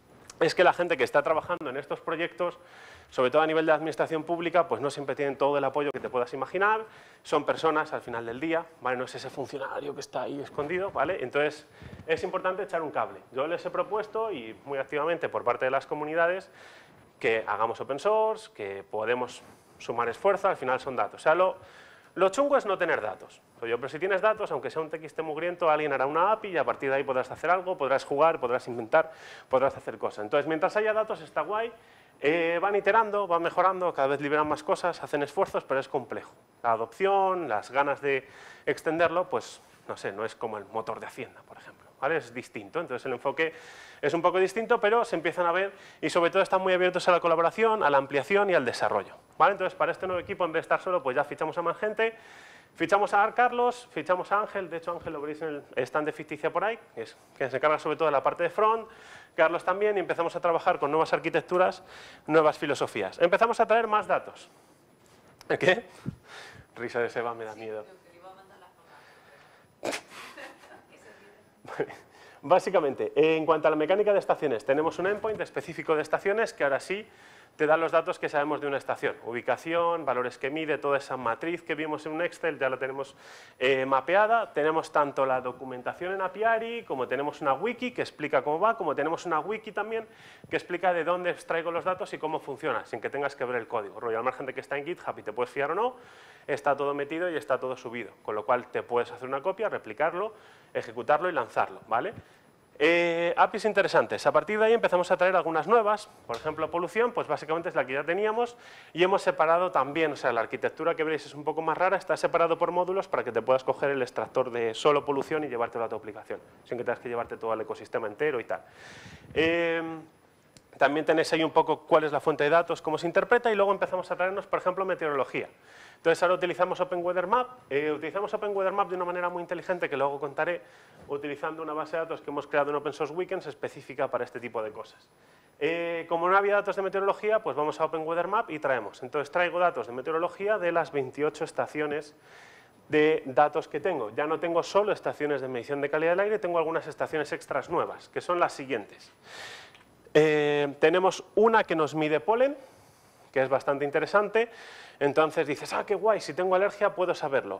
es que la gente que está trabajando en estos proyectos, sobre todo a nivel de administración pública, pues no siempre tienen todo el apoyo que te puedas imaginar, son personas al final del día, ¿vale? No es ese funcionario que está ahí escondido, ¿vale? Entonces es importante echar un cable. Yo les he propuesto, y muy activamente por parte de las comunidades, que hagamos open source, que podemos sumar esfuerzo, al final son datos. O sea, lo, lo chungo es no tener datos. Pero si tienes datos, aunque sea un T X T mugriento, alguien hará una A P I y a partir de ahí podrás hacer algo, podrás jugar, podrás inventar, podrás hacer cosas. Entonces, mientras haya datos está guay, eh, van iterando, van mejorando, cada vez liberan más cosas, hacen esfuerzos, pero es complejo. La adopción, las ganas de extenderlo, pues no sé, no es como el motor de Hacienda, por ejemplo. ¿vale? Es distinto, entonces el enfoque es un poco distinto, pero se empiezan a ver y sobre todo están muy abiertos a la colaboración, a la ampliación y al desarrollo, ¿vale? Entonces para este nuevo equipo, en vez de estar solo, pues ya fichamos a más gente, fichamos a Carlos, fichamos a Ángel, de hecho Ángel lo veréis en el stand de Ficticia por ahí, que, es, que se encarga sobre todo de la parte de front, Carlos también, y empezamos a trabajar con nuevas arquitecturas, nuevas filosofías. Empezamos a traer más datos. ¿Qué? Risa de Seba, me da miedo. Básicamente, en cuanto a la mecánica de estaciones, tenemos un endpoint específico de estaciones que ahora sí te da los datos que sabemos de una estación. Ubicación, valores que mide, toda esa matriz que vimos en un Excel ya la tenemos eh, mapeada. Tenemos tanto la documentación en Apiary, como tenemos una wiki que explica cómo va, como tenemos una wiki también que explica de dónde extraigo los datos y cómo funciona, sin que tengas que ver el código. Rollo, al margen de que está en GitHub y te puedes fiar o no, está todo metido y está todo subido. Con lo cual te puedes hacer una copia, replicarlo, ejecutarlo y lanzarlo, ¿vale? Eh, A P Is interesantes. A partir de ahí empezamos a traer algunas nuevas. Por ejemplo, polución, pues básicamente es la que ya teníamos y hemos separado también, o sea, la arquitectura que veréis es un poco más rara, está separado por módulos para que te puedas coger el extractor de solo polución y llevártelo a tu aplicación, sin que tengas que llevarte todo el ecosistema entero y tal. Eh, También tenéis ahí un poco cuál es la fuente de datos, cómo se interpreta y luego empezamos a traernos, por ejemplo, meteorología. Entonces ahora utilizamos OpenWeatherMap, eh, utilizamos OpenWeatherMap de una manera muy inteligente que luego contaré, utilizando una base de datos que hemos creado en Open Source Weekends específica para este tipo de cosas. Eh, como no había datos de meteorología, pues vamos a OpenWeatherMap y traemos. Entonces traigo datos de meteorología de las veintiocho estaciones de datos que tengo. Ya no tengo solo estaciones de medición de calidad del aire, tengo algunas estaciones extras nuevas, que son las siguientes. Eh, tenemos una que nos mide polen, que es bastante interesante. Entonces dices, ah, qué guay, si tengo alergia puedo saberlo.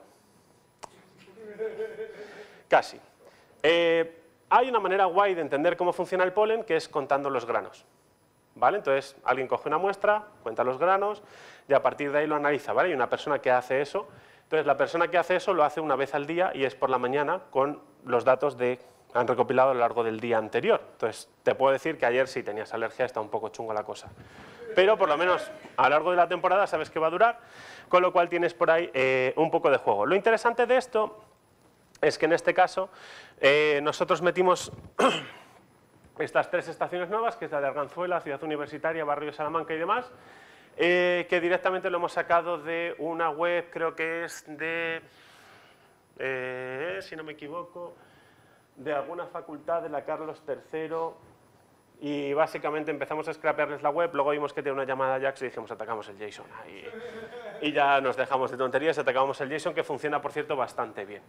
Casi. Eh, hay una manera guay de entender cómo funciona el polen, que es contando los granos. ¿Vale? Entonces alguien coge una muestra, cuenta los granos y a partir de ahí lo analiza. ¿Vale? Hay una persona que hace eso. Entonces la persona que hace eso lo hace una vez al día y es por la mañana con los datos de han recopilado a lo largo del día anterior. Entonces, te puedo decir que ayer si tenías alergia está un poco chunga la cosa. Pero por lo menos a lo largo de la temporada sabes que va a durar, con lo cual tienes por ahí eh, un poco de juego. Lo interesante de esto es que en este caso eh, nosotros metimos estas tres estaciones nuevas, que es la de Arganzuela, Ciudad Universitaria, Barrio de Salamanca y demás, eh, que directamente lo hemos sacado de una web, creo que es de, eh, si no me equivoco, de alguna facultad de la Carlos tercero y básicamente empezamos a scrapearles la web, luego vimos que tenía una llamada Ajax y dijimos atacamos el JSON y, y ya nos dejamos de tonterías, atacamos el JSON que funciona por cierto bastante bien.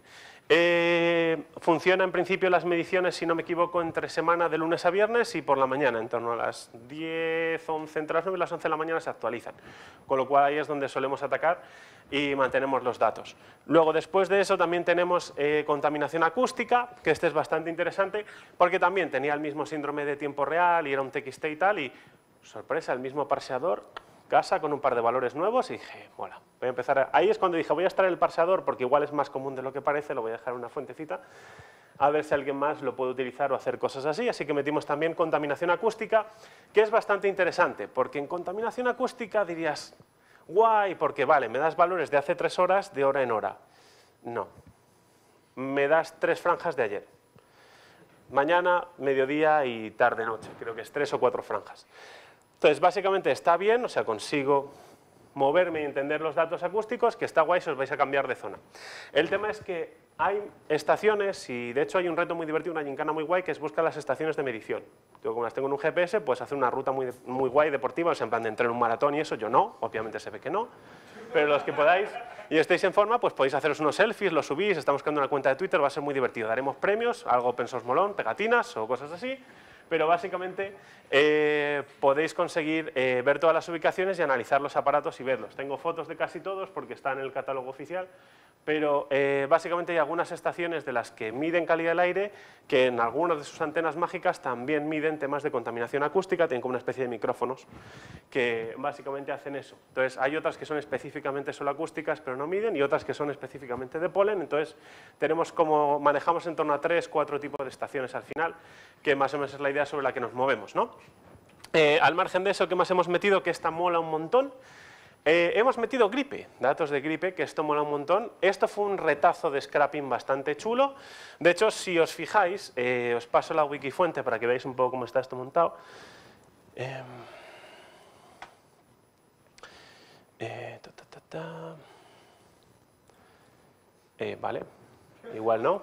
Eh, funciona en principio las mediciones, si no me equivoco, entre semana de lunes a viernes y por la mañana, en torno a las diez, once, entre las nueve y las once de la mañana se actualizan, con lo cual ahí es donde solemos atacar y mantenemos los datos. Luego, después de eso, también tenemos eh, contaminación acústica, que este es bastante interesante, porque también tenía el mismo síndrome de tiempo real y era un T X T y tal, y sorpresa, el mismo parseador, casa con un par de valores nuevos, y dije, mola, voy a empezar a... Ahí es cuando dije, voy a extraer el parseador, porque igual es más común de lo que parece, lo voy a dejar en una fuentecita, a ver si alguien más lo puede utilizar o hacer cosas así, así que metimos también contaminación acústica, que es bastante interesante, porque en contaminación acústica dirías... Guay, porque vale, me das valores de hace tres horas de hora en hora. No. Me das tres franjas de ayer. Mañana, mediodía y tarde-noche. Creo que es tres o cuatro franjas. Entonces, básicamente está bien, o sea, consigo moverme y entender los datos acústicos, que está guay si os vais a cambiar de zona. El tema es que hay estaciones, y de hecho hay un reto muy divertido, una gincana muy guay, que es buscar las estaciones de medición. Yo como las tengo en un G P S, pues hacer una ruta muy, muy guay deportiva, o sea, en plan de entrar en un maratón y eso, yo no, obviamente se ve que no, pero los que podáis y estéis en forma, pues podéis haceros unos selfies, los subís, estamos creando una cuenta de Twitter, va a ser muy divertido, daremos premios, algo open source molón, pegatinas o cosas así, pero básicamente eh, podéis conseguir eh, ver todas las ubicaciones y analizar los aparatos y verlos. Tengo fotos de casi todos porque está en el catálogo oficial, pero eh, básicamente hay algunas estaciones de las que miden calidad del aire que en algunas de sus antenas mágicas también miden temas de contaminación acústica, tienen como una especie de micrófonos que básicamente hacen eso. Entonces hay otras que son específicamente solo acústicas pero no miden y otras que son específicamente de polen, entonces tenemos como, manejamos en torno a tres, cuatro tipos de estaciones al final, que más o menos es la idea sobre la que nos movemos, ¿no? Eh, al margen de eso, ¿qué más hemos metido? Que esta mola un montón. Eh, hemos metido gripe, datos de gripe, que esto mola un montón. Esto fue un retazo de scrapping bastante chulo. De hecho, si os fijáis, eh, os paso la wikifuente para que veáis un poco cómo está esto montado. Eh, eh, ta, ta, ta, ta. Eh, vale, igual no.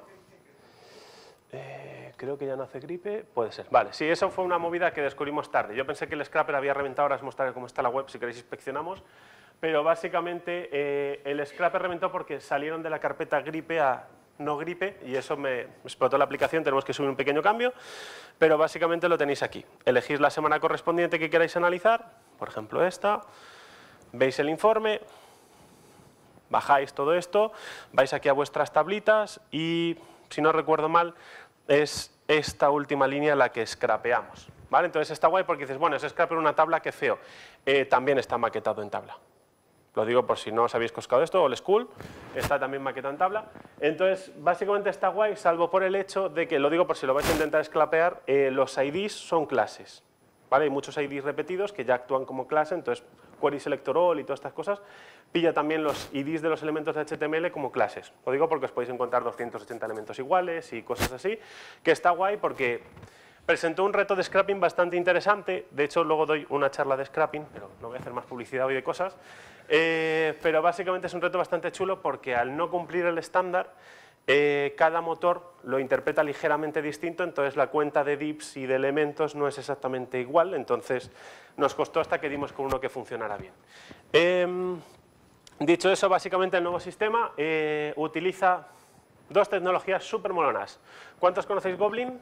Eh, creo que ya no hace gripe, puede ser. Vale, sí, eso fue una movida que descubrimos tarde. Yo pensé que el scrapper había reventado, ahora os mostraré cómo está la web, si queréis inspeccionamos. Pero básicamente eh, el scrapper reventó porque salieron de la carpeta gripe a no gripe y eso me explotó la aplicación, tenemos que subir un pequeño cambio, pero básicamente lo tenéis aquí. Elegís la semana correspondiente que queráis analizar, por ejemplo esta, veis el informe, bajáis todo esto, vais aquí a vuestras tablitas y, si no recuerdo mal, es esta última línea la que scrapeamos. ¿Vale? Entonces está guay porque dices, bueno, es scraper una tabla, qué feo. Eh, también está maquetado en tabla. Lo digo por si no os habéis coscado esto, Old School, está también maquetado en tabla. Entonces, básicamente está guay, salvo por el hecho de que, lo digo por si lo vais a intentar scrapear, eh, los I Ds son clases. ¿Vale? Hay muchos I Ds repetidos que ya actúan como clase, entonces query selector all y todas estas cosas, pilla también los I Ds de los elementos de H T M L como clases. Lo digo porque os podéis encontrar doscientos ochenta elementos iguales y cosas así, que está guay porque presentó un reto de scrapping bastante interesante. De hecho, luego doy una charla de scrapping, pero no voy a hacer más publicidad hoy de cosas. Eh, pero básicamente es un reto bastante chulo porque al no cumplir el estándar, eh, cada motor lo interpreta ligeramente distinto, entonces la cuenta de divs y de elementos no es exactamente igual, entonces nos costó hasta que dimos con uno que funcionara bien. Eh, dicho eso, básicamente el nuevo sistema eh, utiliza dos tecnologías súper molonas. ¿Cuántos conocéis Goblin?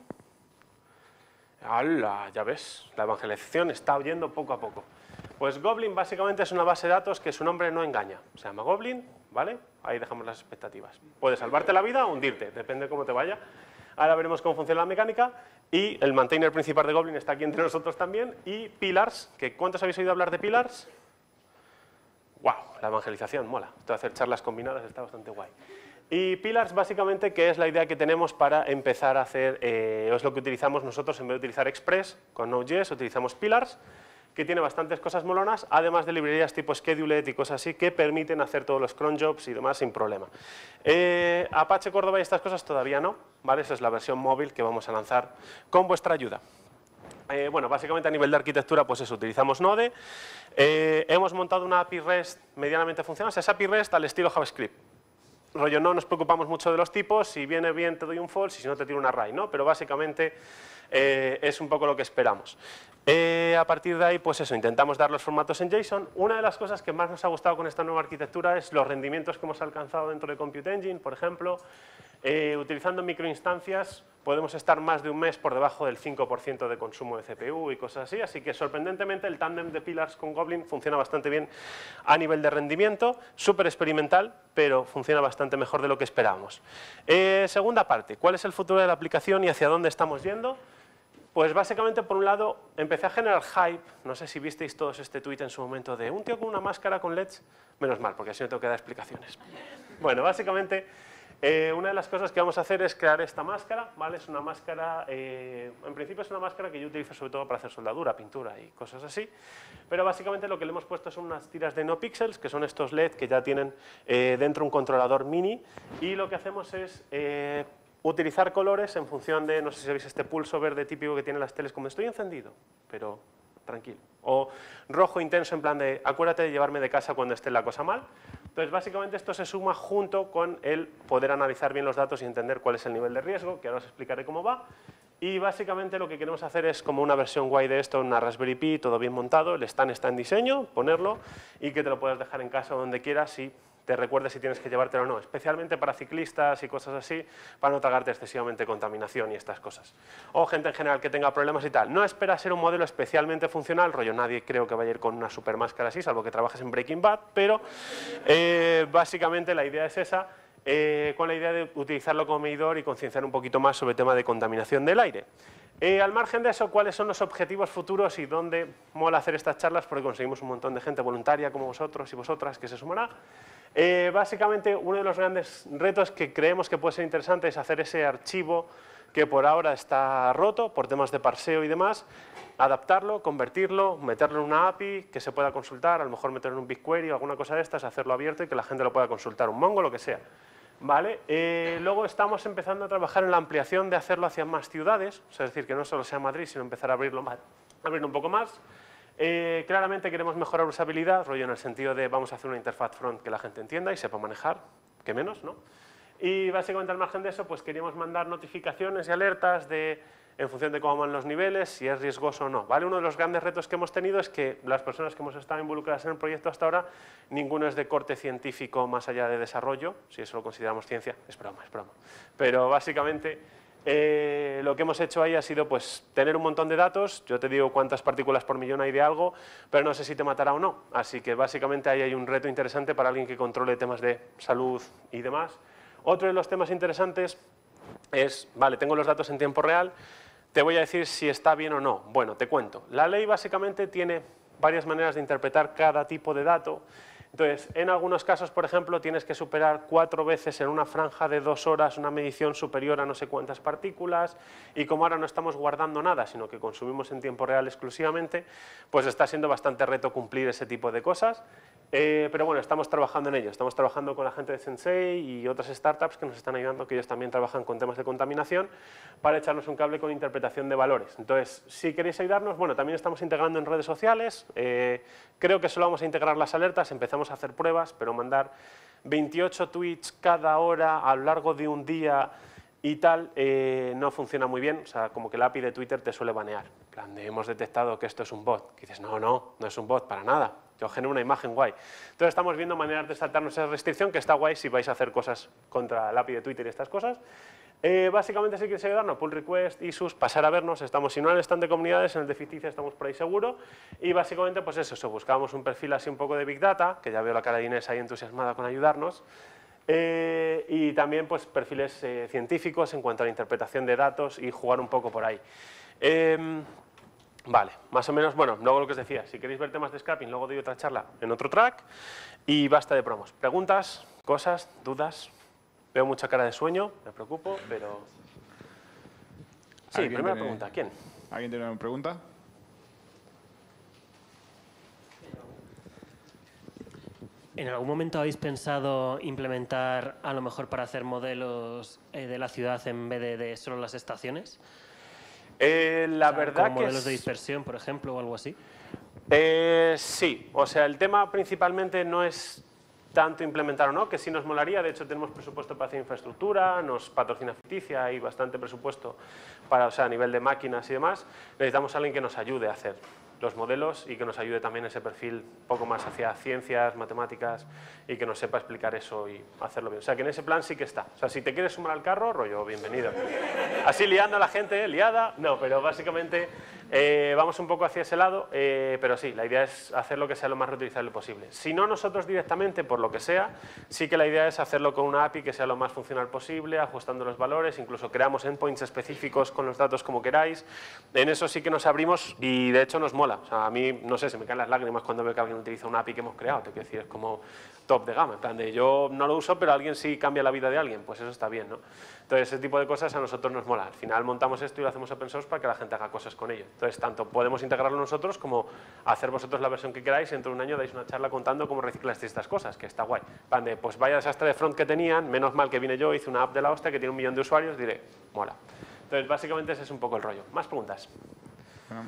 ¡Hala! Ya ves, la evangelización está oyendo poco a poco. Pues Goblin básicamente es una base de datos que su nombre no engaña. Se llama Goblin, ¿vale? Ahí dejamos las expectativas. Puede salvarte la vida o hundirte, depende de cómo te vaya. Ahora veremos cómo funciona la mecánica. Y el maintainer principal de Goblin está aquí entre nosotros también. Y Pillars, que ¿cuántos habéis oído hablar de Pillars? ¡Wow! La evangelización, mola. Esto de hacer charlas combinadas está bastante guay. Y Pillars básicamente, que es la idea que tenemos para empezar a hacer, eh, es lo que utilizamos nosotros en vez de utilizar Express con Node.js, utilizamos Pillars, que tiene bastantes cosas molonas, además de librerías tipo Schedulet y cosas así que permiten hacer todos los cron jobs y demás sin problema. Eh, Apache Córdoba y estas cosas todavía no, ¿vale? Esa es la versión móvil que vamos a lanzar con vuestra ayuda. Eh, bueno, básicamente a nivel de arquitectura, pues eso, utilizamos Node. Eh, hemos montado una A P I REST medianamente funcional, o sea, es A P I REST al estilo JavaScript. Rollo, no nos preocupamos mucho de los tipos, si viene bien te doy un false y si no te tiro un array, ¿no? Pero básicamente eh, es un poco lo que esperamos. Eh, a partir de ahí, pues eso, intentamos dar los formatos en JSON. Una de las cosas que más nos ha gustado con esta nueva arquitectura es los rendimientos que hemos alcanzado dentro de Compute Engine, por ejemplo. Eh, utilizando microinstancias podemos estar más de un mes por debajo del cinco por ciento de consumo de C P U y cosas así, así que sorprendentemente el tándem de Pillars con Goblin funciona bastante bien a nivel de rendimiento, súper experimental, pero funciona bastante mejor de lo que esperábamos. Eh, segunda parte, ¿cuál es el futuro de la aplicación y hacia dónde estamos yendo? Pues básicamente, por un lado, empecé a generar hype, no sé si visteis todos este tweet en su momento de un tío con una máscara con L E Ds, menos mal, porque así no tengo que dar explicaciones. Bueno, básicamente, eh, una de las cosas que vamos a hacer es crear esta máscara, ¿vale? Es una máscara, eh, en principio es una máscara que yo utilizo sobre todo para hacer soldadura, pintura y cosas así, pero básicamente lo que le hemos puesto son unas tiras de NoPixels, que son estos L E D que ya tienen eh, dentro un controlador mini, y lo que hacemos es eh, utilizar colores en función de, no sé si veis este pulso verde típico que tienen las teles como estoy encendido, pero tranquilo. O rojo intenso en plan de acuérdate de llevarme de casa cuando esté la cosa mal. Entonces básicamente esto se suma junto con el poder analizar bien los datos y entender cuál es el nivel de riesgo, que ahora os explicaré cómo va. Y básicamente lo que queremos hacer es como una versión guay de esto, una Raspberry Pi, todo bien montado, el stand está en diseño, ponerlo y que te lo puedas dejar en casa donde quieras y te recuerdes si tienes que llevártelo o no, especialmente para ciclistas y cosas así, para no tragarte excesivamente contaminación y estas cosas. O gente en general que tenga problemas y tal. No espera ser un modelo especialmente funcional, rollo, nadie creo que vaya a ir con una super máscara así, salvo que trabajes en Breaking Bad, pero eh, básicamente la idea es esa, eh, con la idea de utilizarlo como medidor y concienciar un poquito más sobre el tema de contaminación del aire. Eh, al margen de eso, ¿cuáles son los objetivos futuros y dónde mola hacer estas charlas? Porque conseguimos un montón de gente voluntaria como vosotros y vosotras que se sumará. Eh, básicamente, uno de los grandes retos que creemos que puede ser interesante es hacer ese archivo que por ahora está roto por temas de parseo y demás, adaptarlo, convertirlo, meterlo en una A P I que se pueda consultar, a lo mejor meterlo en un BigQuery o alguna cosa de estas, hacerlo abierto y que la gente lo pueda consultar, un Mongo, lo que sea. ¿Vale? Eh, luego estamos empezando a trabajar en la ampliación de hacerlo hacia más ciudades, o sea, es decir, que no solo sea Madrid, sino empezar a abrirlo, más, abrirlo un poco más. Eh, claramente queremos mejorar usabilidad, rollo en el sentido de vamos a hacer una interfaz front que la gente entienda y sepa manejar, que menos, ¿no? Y básicamente al margen de eso, pues queríamos mandar notificaciones y alertas de, en función de cómo van los niveles, si es riesgoso o no, ¿vale? Uno de los grandes retos que hemos tenido es que las personas que hemos estado involucradas en el proyecto hasta ahora, ninguno es de corte científico más allá de desarrollo, si eso lo consideramos ciencia, es broma, es broma. Pero básicamente eh, lo que hemos hecho ahí ha sido pues tener un montón de datos, yo te digo cuántas partículas por millón hay de algo, pero no sé si te matará o no, así que básicamente ahí hay un reto interesante para alguien que controle temas de salud y demás. Otro de los temas interesantes es, vale, tengo los datos en tiempo real, te voy a decir si está bien o no. Bueno, te cuento. La ley básicamente tiene varias maneras de interpretar cada tipo de dato. Entonces, en algunos casos, por ejemplo, tienes que superar cuatro veces en una franja de dos horas una medición superior a no sé cuántas partículas y como ahora no estamos guardando nada, sino que consumimos en tiempo real exclusivamente, pues está siendo bastante reto cumplir ese tipo de cosas. Eh, pero bueno, estamos trabajando en ello, estamos trabajando con la gente de Sensei y otras startups que nos están ayudando, que ellos también trabajan con temas de contaminación, para echarnos un cable con interpretación de valores. Entonces, si queréis ayudarnos, bueno, también estamos integrando en redes sociales, eh, creo que solo vamos a integrar las alertas, empezamos a hacer pruebas, pero mandar veintiocho tweets cada hora a lo largo de un día y tal, eh, no funciona muy bien, o sea, como que la A P I de Twitter te suele banear. En plan, de, hemos detectado que esto es un bot. Que dices, no, no, no es un bot, para nada. Yo genero una imagen guay. Entonces estamos viendo maneras de saltarnos esa restricción, que está guay si vais a hacer cosas contra la A P I de Twitter y estas cosas. Eh, básicamente, si queréis ayudarnos, pull request, issues, pasar a vernos, estamos, si no en el stand de comunidades, en el de ficticia estamos por ahí seguro. Y básicamente, pues eso, eso, buscábamos un perfil así un poco de Big Data, que ya veo la cara de Inés ahí entusiasmada con ayudarnos. Eh, y también pues, perfiles eh, científicos en cuanto a la interpretación de datos y jugar un poco por ahí. Eh, vale, más o menos, bueno, luego lo que os decía, si queréis ver temas de scrapping, luego doy otra charla en otro track y basta de promos. ¿Preguntas? ¿Cosas? ¿Dudas? Veo mucha cara de sueño, me preocupo, pero... Sí, primera tiene, pregunta, ¿quién? ¿Alguien tiene una pregunta? ¿En algún momento habéis pensado implementar, a lo mejor para hacer modelos eh, de la ciudad en vez de, de solo las estaciones? Eh, la O sea, verdad como que modelos es... de dispersión, por ejemplo, o algo así. Eh, sí, o sea, el tema principalmente no es tanto implementar o no, que sí nos molaría, de hecho tenemos presupuesto para hacer infraestructura, nos patrocina Ficticia y bastante presupuesto para, o sea, a nivel de máquinas y demás, necesitamos a alguien que nos ayude a hacer los modelos y que nos ayude también ese perfil un poco más hacia ciencias, matemáticas y que nos sepa explicar eso y hacerlo bien. O sea, que en ese plan sí que está. O sea, si te quieres sumar al carro, rollo, bienvenido. Así liando a la gente, ¿eh? Liada, no, pero básicamente eh, vamos un poco hacia ese lado, eh, pero sí, la idea es hacerlo que sea lo más reutilizable posible. Si no nosotros directamente, por lo que sea, sí que la idea es hacerlo con una A P I que sea lo más funcional posible, ajustando los valores, incluso creamos endpoints específicos con los datos como queráis. En eso sí que nos abrimos y de hecho nos mola. O sea, a mí, no sé, se me caen las lágrimas cuando veo que alguien utiliza una A P I que hemos creado. Te quiero decir, es como top de gama. En plan de, yo no lo uso, pero alguien sí cambia la vida de alguien. Pues eso está bien, ¿no? Entonces, ese tipo de cosas a nosotros nos mola. Al final montamos esto y lo hacemos open source para que la gente haga cosas con ello. Entonces, tanto podemos integrarlo nosotros como hacer vosotros la versión que queráis y dentro de un año dais una charla contando cómo reciclasteis estas cosas, que está guay. En plan de, pues vaya desastre de front que tenían, menos mal que vine yo, hice una app de la hostia que tiene un millón de usuarios, diré, mola. Entonces, básicamente ese es un poco el rollo. ¿Más preguntas? Bueno.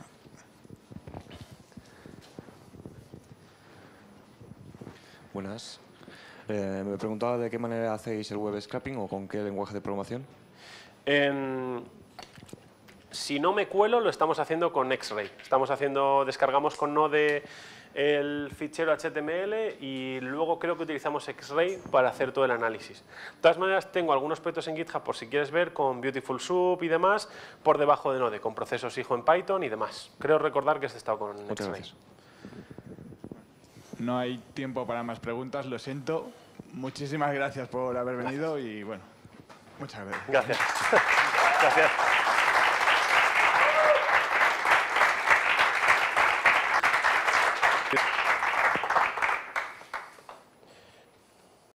Buenas. Eh, me preguntaba de qué manera hacéis el web scraping o con qué lenguaje de programación. En, si no me cuelo, lo estamos haciendo con X-Ray. Estamos haciendo, descargamos con Node el fichero H T M L y luego creo que utilizamos X-Ray para hacer todo el análisis. De todas maneras, tengo algunos proyectos en GitHub, por si quieres ver, con Beautiful Soup y demás, por debajo de Node, con procesos hijo en Python y demás. Creo recordar que has estado con X-Ray. No hay tiempo para más preguntas, lo siento. Muchísimas gracias por haber venido y bueno, muchas gracias. Gracias. Gracias.